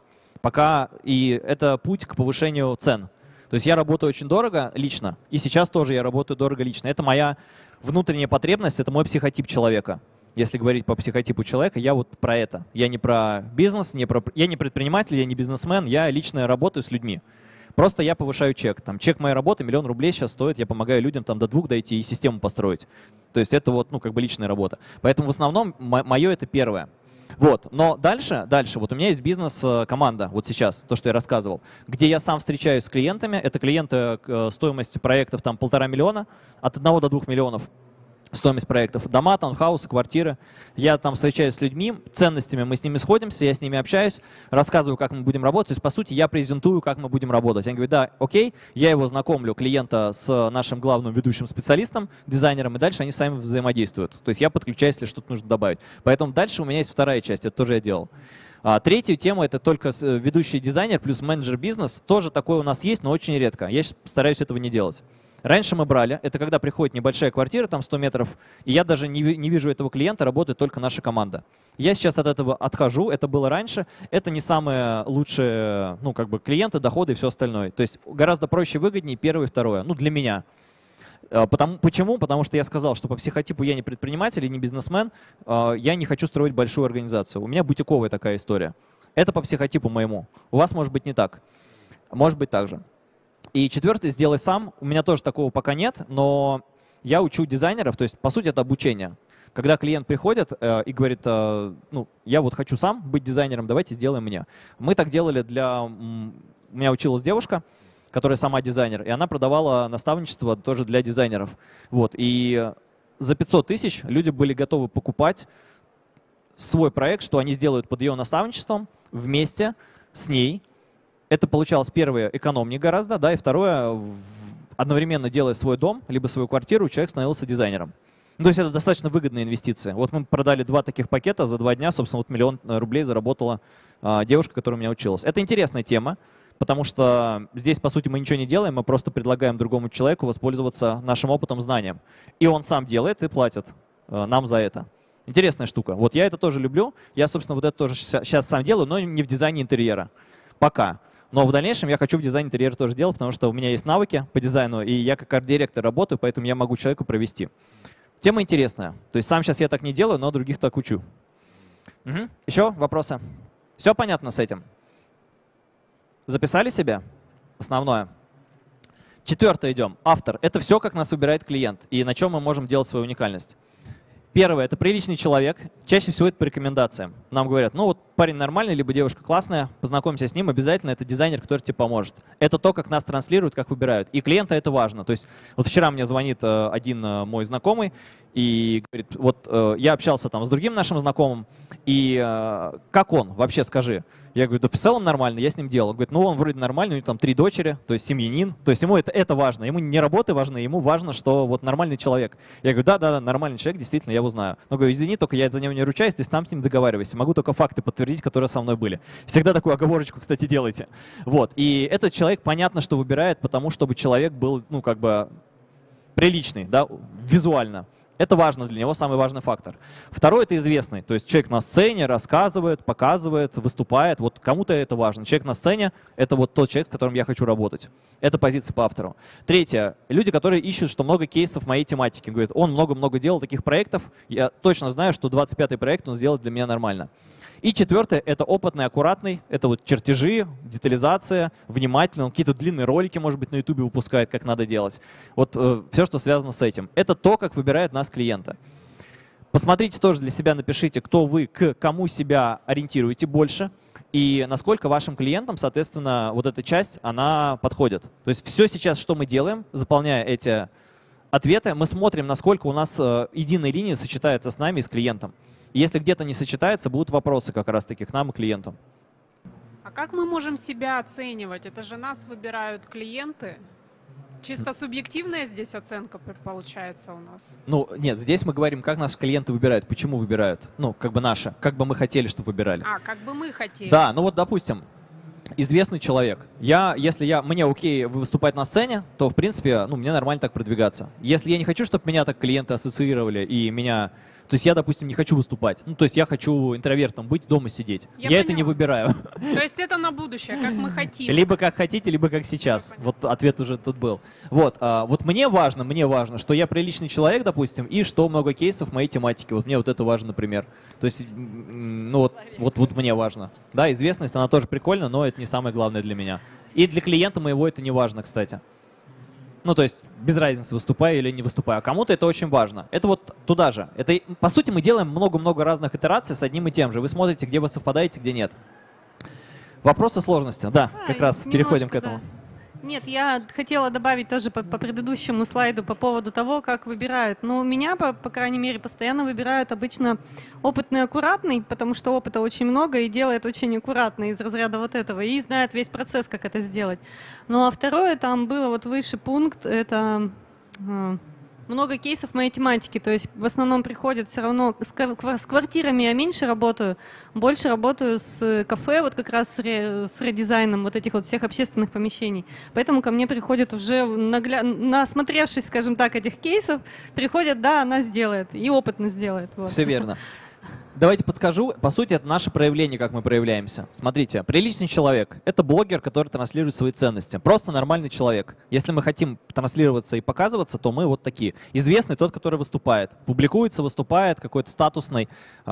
И это путь к повышению цен. То есть я работаю очень дорого лично, и сейчас тоже я работаю дорого лично. Это моя внутренняя потребность, это мой психотип человека. Если говорить по психотипу человека, я вот про это. Я не про бизнес, я не предприниматель, я не бизнесмен, я лично работаю с людьми. Просто я повышаю чек. Чек моей работы $1 000 000 сейчас стоит, я помогаю людям до 2 дойти и систему построить. То есть это личная работа. Поэтому в основном мое это первое. Но дальше, вот у меня есть бизнес-команда, вот сейчас, то, что я рассказывал, где я сам встречаюсь с клиентами. Это клиенты, стоимость проектов 1,5 миллиона, от 1 до 2 миллионов. Стоимость проектов. Дома, таунхаусы, квартиры. Я там встречаюсь с людьми, ценностями мы с ними сходимся, я с ними общаюсь, рассказываю, как мы будем работать. То есть, по сути, я презентую, как мы будем работать. Они говорят: да, окей, я его знакомлю, клиента, с нашим главным ведущим специалистом, дизайнером, и дальше они сами взаимодействуют. То есть я подключаюсь, если что-то нужно добавить. Поэтому дальше у меня есть вторая часть, это тоже я делал. Третью тему — это только ведущий дизайнер плюс менеджер бизнес. Тоже такое у нас есть, но очень редко. Я стараюсь этого не делать. Раньше мы брали, это когда приходит небольшая квартира, 100 метров, и я даже не вижу этого клиента, работает только наша команда. Я сейчас от этого отхожу, это было раньше, это не самые лучшие клиенты, доходы и все остальное. То есть гораздо проще и выгоднее первое и второе, для меня. Почему? Потому что я сказал, что по психотипу я не предприниматель и не бизнесмен, я не хочу строить большую организацию. У меня бутиковая такая история. Это по психотипу моему. У вас может быть не так, может быть так же. И четвертый — сделай сам. У меня тоже такого пока нет, но я учу дизайнеров, то есть, по сути, это обучение. Когда клиент приходит и говорит: я вот хочу сам быть дизайнером, давайте сделаем мне. Мы так делали У меня училась девушка, которая сама дизайнер, и она продавала наставничество тоже для дизайнеров. И за 500 тысяч люди были готовы покупать свой проект, что они сделают под ее наставничеством вместе с ней. Это получалось, первое, экономнее гораздо, да, и второе, одновременно делая свой дом, либо свою квартиру, человек становился дизайнером. Ну, то есть это достаточно выгодная инвестиция. Вот мы продали 2 таких пакета за 2 дня, собственно, вот 1 000 000 рублей заработала девушка, которая у меня училась. Это интересная тема, потому что здесь, по сути, мы ничего не делаем, мы просто предлагаем другому человеку воспользоваться нашим опытом, знанием. И он сам делает и платит нам за это. Интересная штука. Вот я это тоже люблю. Я, собственно, вот это тоже сейчас сам делаю, но не в дизайне интерьера. Пока. Но в дальнейшем я хочу в дизайне интерьера тоже делать, потому что у меня есть навыки по дизайну, и я как арт-директор работаю, поэтому я могу человеку провести. Тема интересная. То есть сам сейчас я так не делаю, но других так учу. Угу. Еще вопросы? Все понятно с этим? Записали себе? Основное. 4 идем. Автор. Это все, как нас выбирает клиент и на чем мы можем делать свою уникальность. Первое – это приличный человек. Чаще всего это по рекомендациям. Нам говорят, ну вот парень нормальный, либо девушка классная, познакомься с ним, обязательно это дизайнер, который тебе поможет. Это то, как нас транслируют, как выбирают. И клиента это важно. То есть вот вчера мне звонит один мой знакомый и говорит, вот я общался там с другим нашим знакомым, и как он, вообще скажи. Я говорю, да в целом нормально, я с ним делал. Он говорит, ну он вроде нормальный, у него там 3 дочери, то есть семьянин. То есть ему это важно. Ему не работы важны, ему важно, что вот нормальный человек. Я говорю, да, нормальный человек, действительно, я его знаю. Но говорю, извини, только я за него не ручаюсь, ты сам с ним договаривайся. Могу только факты подтвердить, которые со мной были. Всегда такую оговорочку, кстати, делайте. Вот. И этот человек, понятно, что выбирает, потому чтобы человек был, ну, как бы приличный, да, визуально. Это важно для него, самый важный фактор. Второй – это известный. То есть человек на сцене рассказывает, показывает, выступает. Вот кому-то это важно. Человек на сцене – это вот тот человек, с которым я хочу работать. Это позиция по автору. Третье – люди, которые ищут, что много кейсов моей тематики. Говорят, он много-много делал таких проектов. Я точно знаю, что 25-й проект он сделает для меня нормально. И 4 – это опытный, аккуратный. Это вот чертежи, детализация, внимательно. Он какие-то длинные ролики, может быть, на YouTube выпускает, как надо делать. Вот все, что связано с этим. Это то, как выбирает нас клиента. Посмотрите тоже для себя, напишите, кто вы, к кому себя ориентируете больше и насколько вашим клиентам, соответственно, вот эта часть, она подходит. То есть все сейчас, что мы делаем, заполняя эти ответы, мы смотрим, насколько у нас единая линия сочетается с нами и с клиентом. Если где-то не сочетается, будут вопросы как раз-таки к нам и клиентам. А как мы можем себя оценивать? Это же нас выбирают клиенты. Чисто субъективная здесь оценка получается у нас? Ну, нет, здесь мы говорим, как наши клиенты выбирают, почему выбирают. Ну, как бы наши, как бы мы хотели, чтобы выбирали. А, как бы мы хотели. Да, ну вот, допустим, известный человек. Если мне окей выступать на сцене, то, в принципе, ну, мне нормально так продвигаться. Если я не хочу, чтобы меня так клиенты ассоциировали и меня... То есть я, допустим, не хочу выступать. Ну, то есть я хочу интровертом быть, дома сидеть. Я это не выбираю. То есть это на будущее, как мы хотим. Либо как хотите, либо как сейчас. Вот ответ уже тут был. Вот мне важно, что я приличный человек, допустим, и что много кейсов в моей тематике. Вот мне вот это важно, например. То есть, ну вот мне важно. Да, известность, она тоже прикольна, но это не самое главное для меня. И для клиента моего это не важно, кстати. Ну, то есть без разницы, выступаю или не выступаю. А кому-то это очень важно. Это вот туда же. Это, по сути, мы делаем много-много разных итераций с одним и тем же. Вы смотрите, где вы совпадаете, где нет. Вопросы сложности. Да, как раз переходим к этому. Да. Нет, я хотела добавить тоже по предыдущему слайду по поводу того, как выбирают. Но меня, по крайней мере, постоянно выбирают обычно опытный, аккуратный, потому что опыта очень много и делает очень аккуратно из разряда вот этого, и знает весь процесс, как это сделать. Ну а второе, там было вот выше пункт, это... много кейсов моей тематики, то есть в основном приходят все равно с квартирами я меньше работаю, больше работаю с кафе, вот как раз с редизайном вот этих вот всех общественных помещений. Поэтому ко мне приходят уже, насмотревшись, скажем так, этих кейсов, приходят, да, она сделает, и опытно сделает. Вот. Все верно. Давайте подскажу. По сути, это наше проявление, как мы проявляемся. Смотрите, приличный человек – это блогер, который транслирует свои ценности. Просто нормальный человек. Если мы хотим транслироваться и показываться, то мы вот такие. Известный тот, который выступает. Публикуется, выступает, какой-то статусный,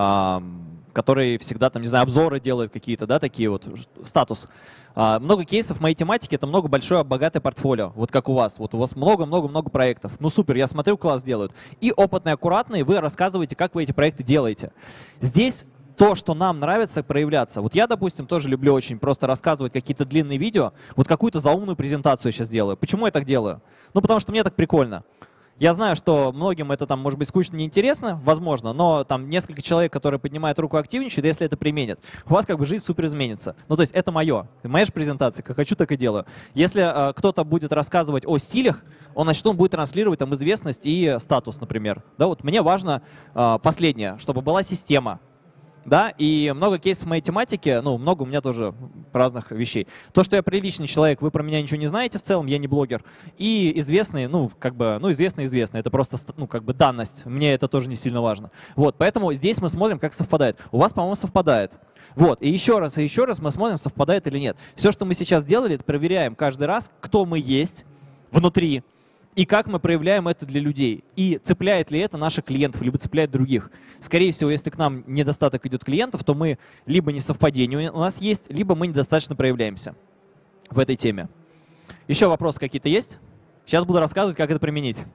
который всегда, там, не знаю, обзоры делает какие-то, да, такие вот, статус. Много кейсов в моей тематике – это много большое, богатое портфолио, вот как у вас. Вот у вас много-много-много проектов. Ну супер, я смотрю, класс делают. И опытные, аккуратные, вы рассказываете, как вы эти проекты делаете. Здесь то, что нам нравится проявляться. Вот я, допустим, тоже люблю очень просто рассказывать какие-то длинные видео. Вот какую-то заумную презентацию я сейчас делаю. Почему я так делаю? Ну потому что мне так прикольно. Я знаю, что многим это там может быть скучно, неинтересно, возможно, но там несколько человек, которые поднимают руку, активничают, если это применят, у вас как бы жизнь супер изменится. Ну, то есть это моя же презентация, как хочу, так и делаю. Если кто-то будет рассказывать о стилях, он будет транслировать там известность и статус, например. Да, вот мне важно последнее, чтобы была система. Да, и много кейсов моей тематики, ну, много у меня тоже разных вещей. То, что я приличный человек, вы про меня ничего не знаете в целом, я не блогер. И известный, известный, это просто, данность. Мне это тоже не сильно важно. Вот, поэтому здесь мы смотрим, как совпадает. У вас, по-моему, совпадает. Вот, и еще раз мы смотрим, совпадает или нет. Все, что мы сейчас делали, это проверяем каждый раз, кто мы есть внутри, и как мы проявляем это для людей. И цепляет ли это наших клиентов, либо цепляет других. Скорее всего, если к нам недостаток идет клиентов, то мы либо несовпадение у нас есть, либо мы недостаточно проявляемся в этой теме. Еще вопросы какие-то есть? Сейчас буду рассказывать, как это применить.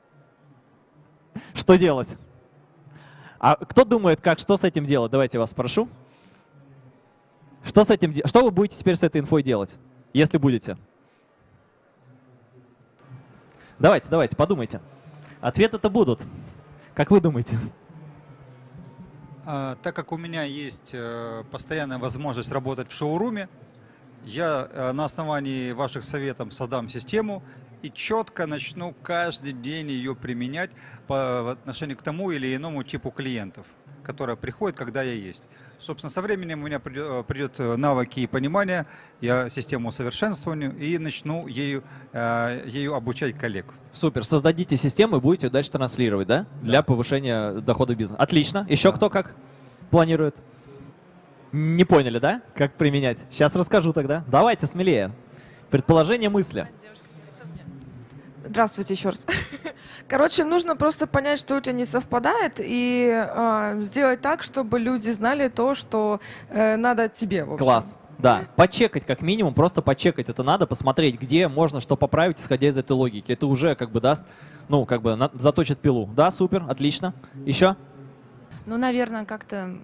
Что делать? А кто думает, что с этим делать? Давайте я вас спрошу. Что вы будете теперь с этой инфой делать, если будете? Давайте, подумайте. Ответы-то будут. Как вы думаете? Так как у меня есть постоянная возможность работать в шоуруме, я на основании ваших советов создам систему и четко начну каждый день ее применять по отношению к тому или иному типу клиентов, которые приходят, когда я есть. Собственно, со временем у меня придет навыки и понимание, я систему усовершенствую и начну ею обучать коллег. Супер. Создадите систему и будете дальше транслировать, да? Для повышения дохода бизнеса. Отлично. Еще кто как планирует? Не поняли, да? Как применять? Сейчас расскажу тогда. Давайте смелее. Предположение, мысли. Здравствуйте еще раз. Короче, нужно просто понять, что у тебя не совпадает, и сделать так, чтобы люди знали то, что надо тебе. В общем. Класс. Да, почекать как минимум, просто почекать это надо, посмотреть, где можно что поправить, исходя из этой логики. Это уже как бы даст, заточит пилу. Да, супер, отлично. Еще? Ну, наверное, как-то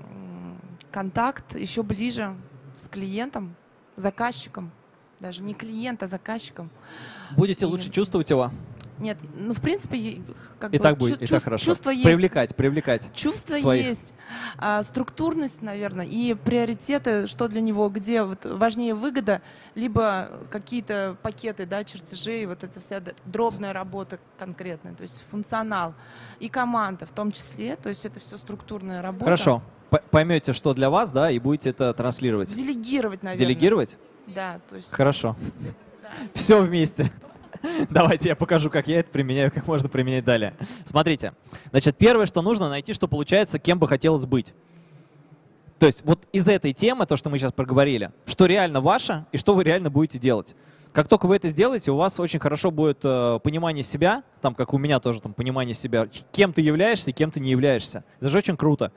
контакт еще ближе с клиентом, заказчиком. Даже не клиент, а заказчиком. Будете лучше чувствовать его? Нет, в принципе, так будет, и так хорошо. Чувство есть. Привлекать. Чувство своих. Есть. Структурность, наверное, и приоритеты, что для него, где важнее выгода, либо какие-то пакеты, чертежей, это вся дробная работа конкретная, то есть функционал. И команда в том числе, то есть это все структурная работа. Хорошо. Поймете, что для вас, да, и будете это транслировать. Делегировать, наверное. Делегировать? Да, то есть. Хорошо. Да. Все вместе. Давайте я покажу, как я это применяю, как можно применять далее. Смотрите. Значит, первое, что нужно, найти, что получается, кем бы хотелось быть. То есть вот из этой темы, то, что мы сейчас проговорили, что реально ваше и что вы реально будете делать. Как только вы это сделаете, у вас очень хорошо будет понимание себя, там, как у меня тоже, там, понимание себя, кем ты являешься и кем ты не являешься. Это же очень круто.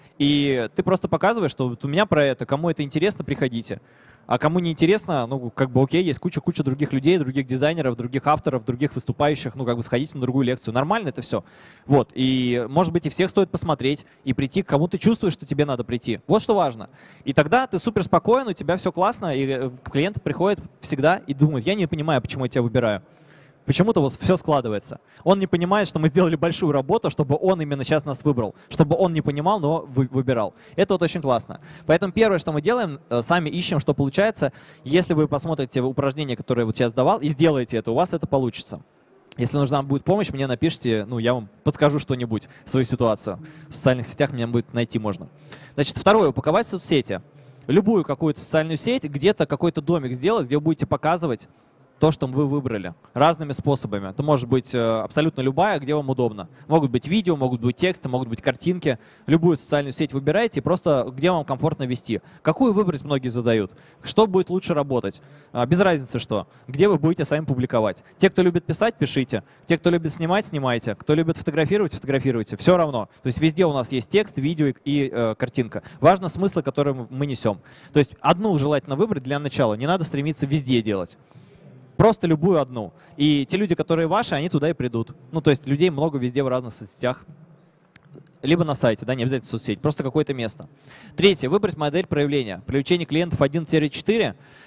И ты просто показываешь, что вот у меня про это, кому это интересно, приходите. А кому не интересно, окей, есть куча других людей, других дизайнеров, других авторов, других выступающих, сходите на другую лекцию. Нормально это все. Вот, и, может быть, и всех стоит посмотреть и прийти, к кому ты чувствуешь, что тебе надо прийти. Вот что важно. И тогда ты супер спокоен, у тебя все классно, и клиент приходит всегда и думает, я не понимаю, почему я тебя выбираю. Почему-то вот все складывается. Он не понимает, что мы сделали большую работу, чтобы он именно сейчас нас выбрал. Чтобы он не понимал, но выбирал. Это вот очень классно. Поэтому первое, что мы делаем, сами ищем, что получается. Если вы посмотрите упражнение, которое я вот сейчас давал, и сделаете это, у вас это получится. Если нужна будет помощь, мне напишите, я вам подскажу что-нибудь, свою ситуацию. В социальных сетях меня будет найти можно. Значит, второе, упаковать соцсети. Любую какую-то социальную сеть, где-то какой-то домик сделать, где вы будете показывать то, что вы выбрали, разными способами. Это может быть абсолютно любая, где вам удобно. Могут быть видео, могут быть тексты, могут быть картинки. Любую социальную сеть выбирайте, просто где вам комфортно вести. Какую выбрать, многие задают. Что будет лучше работать? Без разницы что. Где вы будете сами публиковать. Те, кто любит писать, пишите. Те, кто любит снимать, снимайте. Кто любит фотографировать, фотографируйте. Все равно. То есть везде у нас есть текст, видео и картинка. Важно смыслы, которые мы несем. То есть одну желательно выбрать для начала. Не надо стремиться везде делать. Просто любую одну. И те люди, которые ваши, они туда и придут. То есть людей много везде в разных соцсетях. Либо на сайте, не обязательно соцсеть, просто какое-то место. Третье. Выбрать модель проявления. Привлечение клиентов 1-4.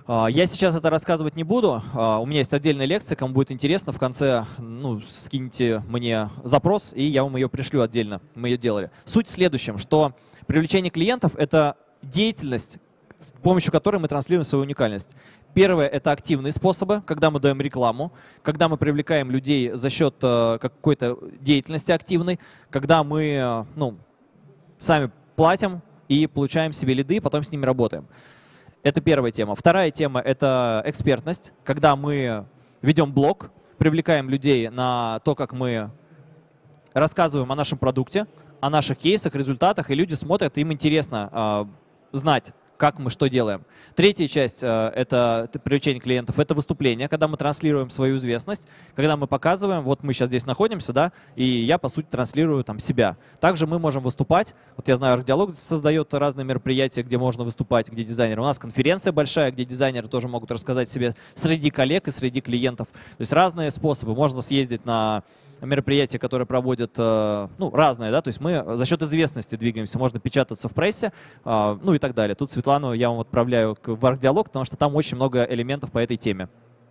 Я сейчас это рассказывать не буду. У меня есть отдельная лекция, кому будет интересно, в конце скиньте мне запрос, и я вам ее пришлю отдельно. Мы ее делали. Суть в следующем, что привлечение клиентов — это деятельность, с помощью которой мы транслируем свою уникальность. Первое — это активные способы, когда мы даем рекламу, когда мы привлекаем людей за счет какой-то деятельности активной, когда мы сами платим и получаем себе лиды, потом с ними работаем. Это первая тема. Вторая тема — это экспертность, когда мы ведем блог, привлекаем людей на то, как мы рассказываем о нашем продукте, о наших кейсах, результатах, и люди смотрят, им интересно знать, как мы что делаем. Третья часть это привлечение клиентов, это выступление, когда мы транслируем свою известность, когда мы показываем, вот мы сейчас здесь находимся, да, и я, по сути, транслирую там себя. Также мы можем выступать. Вот я знаю, ArcDialog создает разные мероприятия, где можно выступать, где дизайнеры. У нас конференция большая, где дизайнеры тоже могут рассказать себе среди коллег и среди клиентов. То есть разные способы. Можно съездить на мероприятия, которые проводят, разные, да, то есть мы за счет известности двигаемся, можно печататься в прессе, и так далее. Тут Светлану я вам отправляю в ArcDialog, потому что там очень много элементов по этой теме.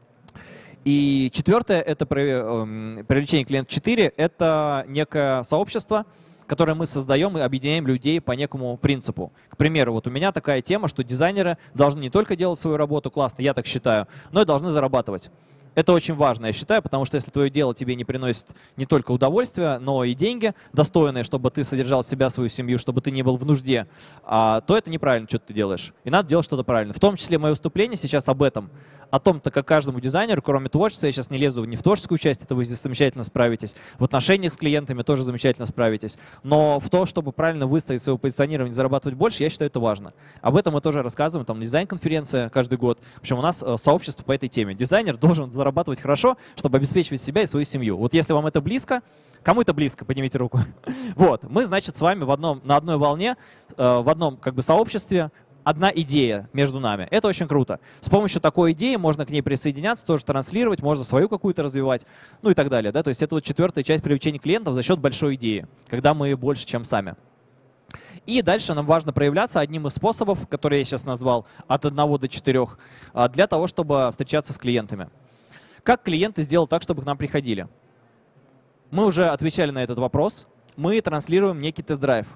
И четвертое — это привлечение клиентов 4, это некое сообщество, которое мы создаем и объединяем людей по некому принципу. К примеру, вот у меня такая тема, что дизайнеры должны не только делать свою работу классно, я так считаю, но и должны зарабатывать. Это очень важно, я считаю, потому что если твое дело тебе не приносит не только удовольствие, но и деньги достойные, чтобы ты содержал себя, свою семью, чтобы ты не был в нужде, то это неправильно, что ты делаешь. И надо делать что-то правильно. В том числе мое выступление сейчас об этом, о том, как каждому дизайнеру, кроме творчества, я сейчас не лезу не в творческую часть, это вы здесь замечательно справитесь, в отношениях с клиентами тоже замечательно справитесь, но в то, чтобы правильно выставить свое позиционирование и зарабатывать больше, я считаю, это важно. Об этом мы тоже рассказываем, там дизайн-конференция каждый год, в общем, у нас сообщество по этой теме. Дизайнер должен зарабатывать хорошо, чтобы обеспечивать себя и свою семью. Вот если вам это близко, кому это близко, поднимите руку. Вот, мы, значит, с вами на одной волне, в одном сообществе, одна идея между нами. Это очень круто. С помощью такой идеи можно к ней присоединяться, тоже транслировать, можно свою какую-то развивать, и так далее. Да? То есть это вот четвертая часть привлечения клиентов за счет большой идеи, когда мы больше, чем сами. И дальше нам важно проявляться одним из способов, которые я сейчас назвал, от 1 до 4, для того, чтобы встречаться с клиентами. Как клиенты сделать так, чтобы к нам приходили? Мы уже отвечали на этот вопрос. Мы транслируем некий тест-драйв.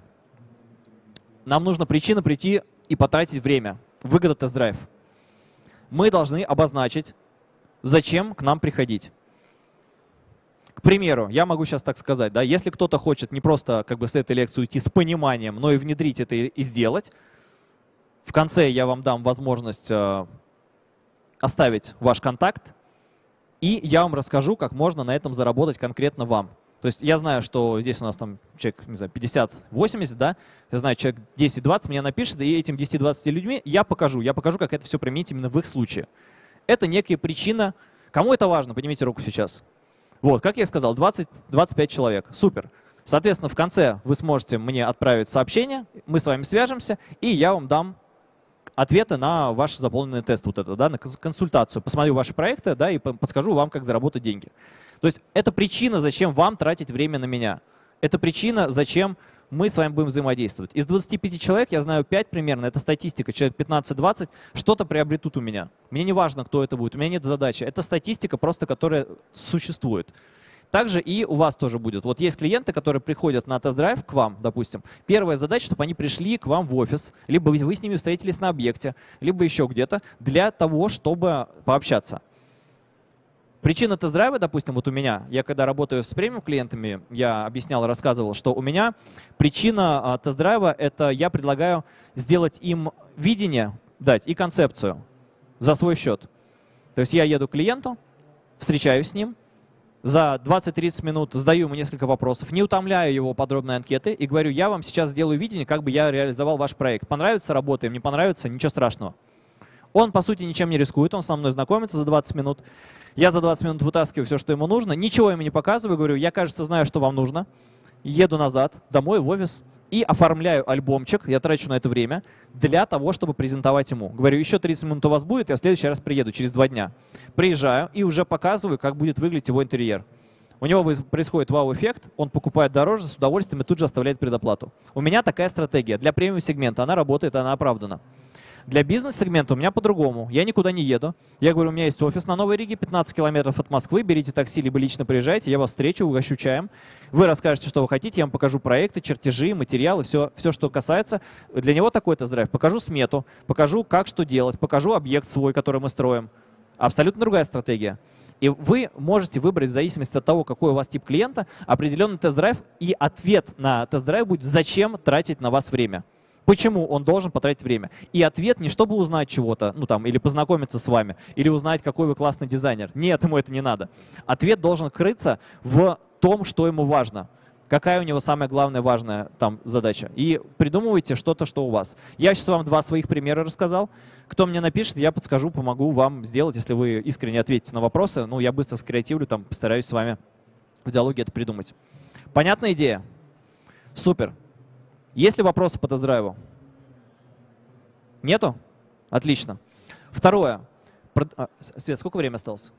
Нам нужна причина прийти и потратить время. Выгода тест-драйв. Мы должны обозначить, зачем к нам приходить. К примеру, я могу сейчас так сказать, да, если кто-то хочет не просто с этой лекции уйти с пониманием, но и внедрить это и сделать, в конце я вам дам возможность оставить ваш контакт, и я вам расскажу, как можно на этом заработать конкретно вам. То есть я знаю, что здесь у нас там человек, не знаю, 50-80, да, я знаю, человек 10-20 мне напишет, и этим 10-20 людьми я покажу, как это все применить именно в их случае. Это некая причина. Кому это важно? Поднимите руку сейчас. Вот, как я сказал, 20-25 человек. Супер. Соответственно, в конце вы сможете мне отправить сообщение, мы с вами свяжемся, и я вам дам ответы на ваш заполненный тест, на консультацию. Посмотрю ваши проекты, да, и подскажу вам, как заработать деньги. То есть это причина, зачем вам тратить время на меня. Это причина, зачем мы с вами будем взаимодействовать. Из 25 человек, я знаю 5 примерно, это статистика, человек 15-20 что-то приобретут у меня. Мне не важно, кто это будет, у меня нет задачи. Это статистика просто, которая существует. Также и у вас тоже будет. Вот есть клиенты, которые приходят на тест-драйв к вам, допустим. Первая задача, чтобы они пришли к вам в офис, либо вы с ними встретились на объекте, либо еще где-то, для того, чтобы пообщаться. Причина тест-драйва, допустим, вот у меня, я когда работаю с премиум-клиентами, я объяснял и рассказывал, что у меня причина тест-драйва — это я предлагаю сделать им видение, дать и концепцию за свой счет. То есть я еду к клиенту, встречаюсь с ним, за 20-30 минут задаю ему несколько вопросов, не утомляю его подробной анкеты и говорю, я вам сейчас сделаю видение, как бы я реализовал ваш проект. Понравится — работаем, не понравится — ничего страшного. Он, по сути, ничем не рискует, он со мной знакомится за 20 минут. Я за 20 минут вытаскиваю все, что ему нужно, ничего ему не показываю, говорю, я, кажется, знаю, что вам нужно. Еду назад, домой, в офис и оформляю альбомчик, я трачу на это время, для того, чтобы презентовать ему. Говорю, еще 30 минут у вас будет, я в следующий раз приеду, через 2 дня. Приезжаю и уже показываю, как будет выглядеть его интерьер. У него происходит вау-эффект, он покупает дороже, с удовольствием и тут же оставляет предоплату. У меня такая стратегия для премиум-сегмента, она работает, она оправдана. Для бизнес-сегмента у меня по-другому. Я никуда не еду. Я говорю, у меня есть офис на Новой Риге, 15 километров от Москвы. Берите такси, либо лично приезжайте, я вас встречу, угощу чаем. Вы расскажете, что вы хотите, я вам покажу проекты, чертежи, материалы, все, что касается. Для него такой тест-драйв. Покажу смету, покажу, как что делать, покажу объект свой, который мы строим. Абсолютно другая стратегия. И вы можете выбрать в зависимости от того, какой у вас тип клиента, определенный тест-драйв, и ответ на тест-драйв будет, зачем тратить на вас время. Почему он должен потратить время? И ответ не чтобы узнать чего-то, ну там, или познакомиться с вами, или узнать, какой вы классный дизайнер. Нет, ему это не надо. Ответ должен крыться в том, что ему важно. Какая у него самая главная важная там задача. И придумывайте что-то, что у вас. Я сейчас вам 2 своих примера рассказал. Кто мне напишет, я подскажу, помогу вам сделать, если вы искренне ответите на вопросы. Ну, я быстро скреативлю, там, постараюсь с вами в диалоге это придумать. Понятная идея? Супер. Есть ли вопросы по тест-драйву? Нету? Отлично. Второе. Свет, сколько времени осталось?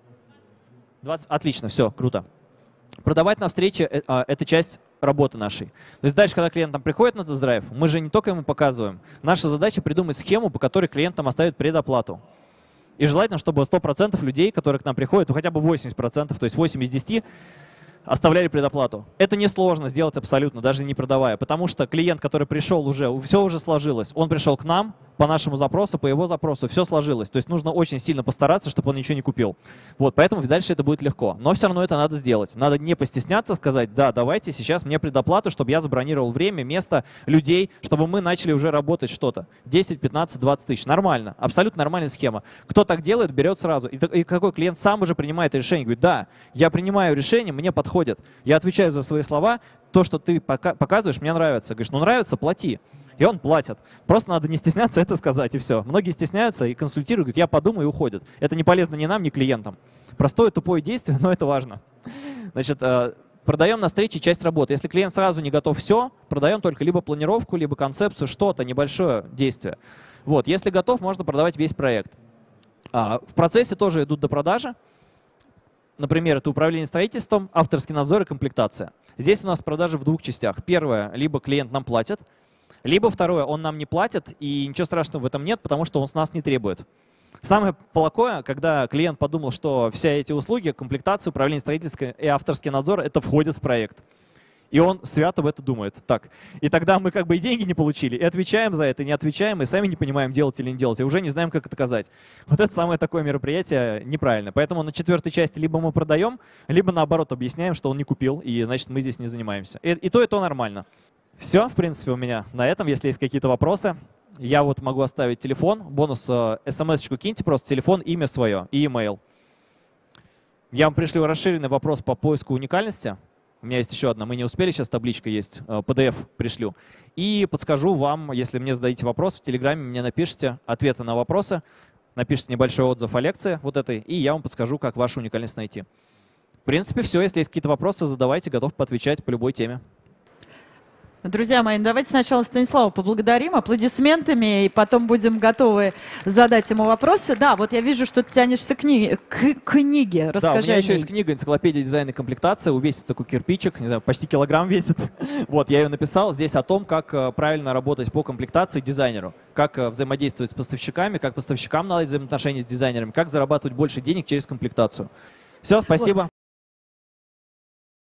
20? Отлично, все, круто. Продавать на встрече – это часть работы нашей. То есть дальше, когда клиент нам приходит на тест-драйв, мы же не только ему показываем. Наша задача придумать схему, по которой клиент нам оставит предоплату. И желательно, чтобы 100% людей, которые к нам приходят, ну хотя бы 80%, то есть 8 из 10, оставляли предоплату. Это несложно сделать абсолютно, даже не продавая, потому что клиент, который пришел уже, все уже сложилось. Он пришел к нам по нашему запросу, по его запросу, все сложилось. То есть нужно очень сильно постараться, чтобы он ничего не купил. Вот, поэтому дальше это будет легко. Но все равно это надо сделать. Надо не постесняться, сказать, да, давайте сейчас мне предоплату, чтобы я забронировал время, место, людей, чтобы мы начали уже работать что-то. 10, 15, 20 тысяч. Нормально. Абсолютно нормальная схема. Кто так делает, берет сразу. И какой клиент сам уже принимает решение. Говорит, да, я принимаю решение, мне подходит. Я отвечаю за свои слова. То, что ты показываешь, мне нравится. Говоришь, ну нравится, плати. И он платит. Просто надо не стесняться это сказать, и все. Многие стесняются и консультируют, говорят, я подумаю, и уходят. Это не полезно ни нам, ни клиентам. Простое, тупое действие, но это важно. Значит, продаем на встрече часть работы. Если клиент сразу не готов все, продаем только либо планировку, либо концепцию, что-то, небольшое действие. Вот. Если готов, можно продавать весь проект. В процессе тоже идут до продажи. Например, это управление строительством, авторский надзор и комплектация. Здесь у нас продажи в 2 частях. Первое, либо клиент нам платит, либо второе, он нам не платит, и ничего страшного в этом нет, потому что он с нас не требует. Самое плохое, когда клиент подумал, что все эти услуги, комплектация, управление строительством и авторский надзор, это входит в проект. И он свято в это думает. Так. И тогда мы как бы и деньги не получили, и отвечаем за это, и не отвечаем, и сами не понимаем, делать или не делать, и уже не знаем, как это доказать. Вот это самое такое мероприятие неправильно. Поэтому на 4-й части либо мы продаем, либо наоборот объясняем, что он не купил, и значит мы здесь не занимаемся. И то нормально. Все, в принципе, у меня на этом. Если есть какие-то вопросы, я вот могу оставить телефон, бонус, смс-очку киньте, просто телефон, имя свое и email. Я вам пришлю расширенный вопрос по поиску уникальности. У меня есть еще одна, мы не успели, сейчас табличка есть, PDF пришлю. И подскажу вам, если мне зададите вопрос, в Телеграме мне напишите ответы на вопросы, напишите небольшой отзыв о лекции вот этой, и я вам подскажу, как вашу уникальность найти. В принципе, все. Если есть какие-то вопросы, задавайте, готов поотвечать по любой теме. Друзья мои, давайте сначала Станислава поблагодарим аплодисментами, и потом будем готовы задать ему вопросы. Да, вот я вижу, что ты тянешься к книге. Расскажи. Да, у меня еще есть книга «Энциклопедия дизайна и комплектации». Увесит такой кирпичик, не знаю, почти килограмм весит. Вот, я ее написал здесь о том, как правильно работать по комплектации дизайнеру, как взаимодействовать с поставщиками, как поставщикам наладить взаимоотношения с дизайнерами, как зарабатывать больше денег через комплектацию. Все, спасибо.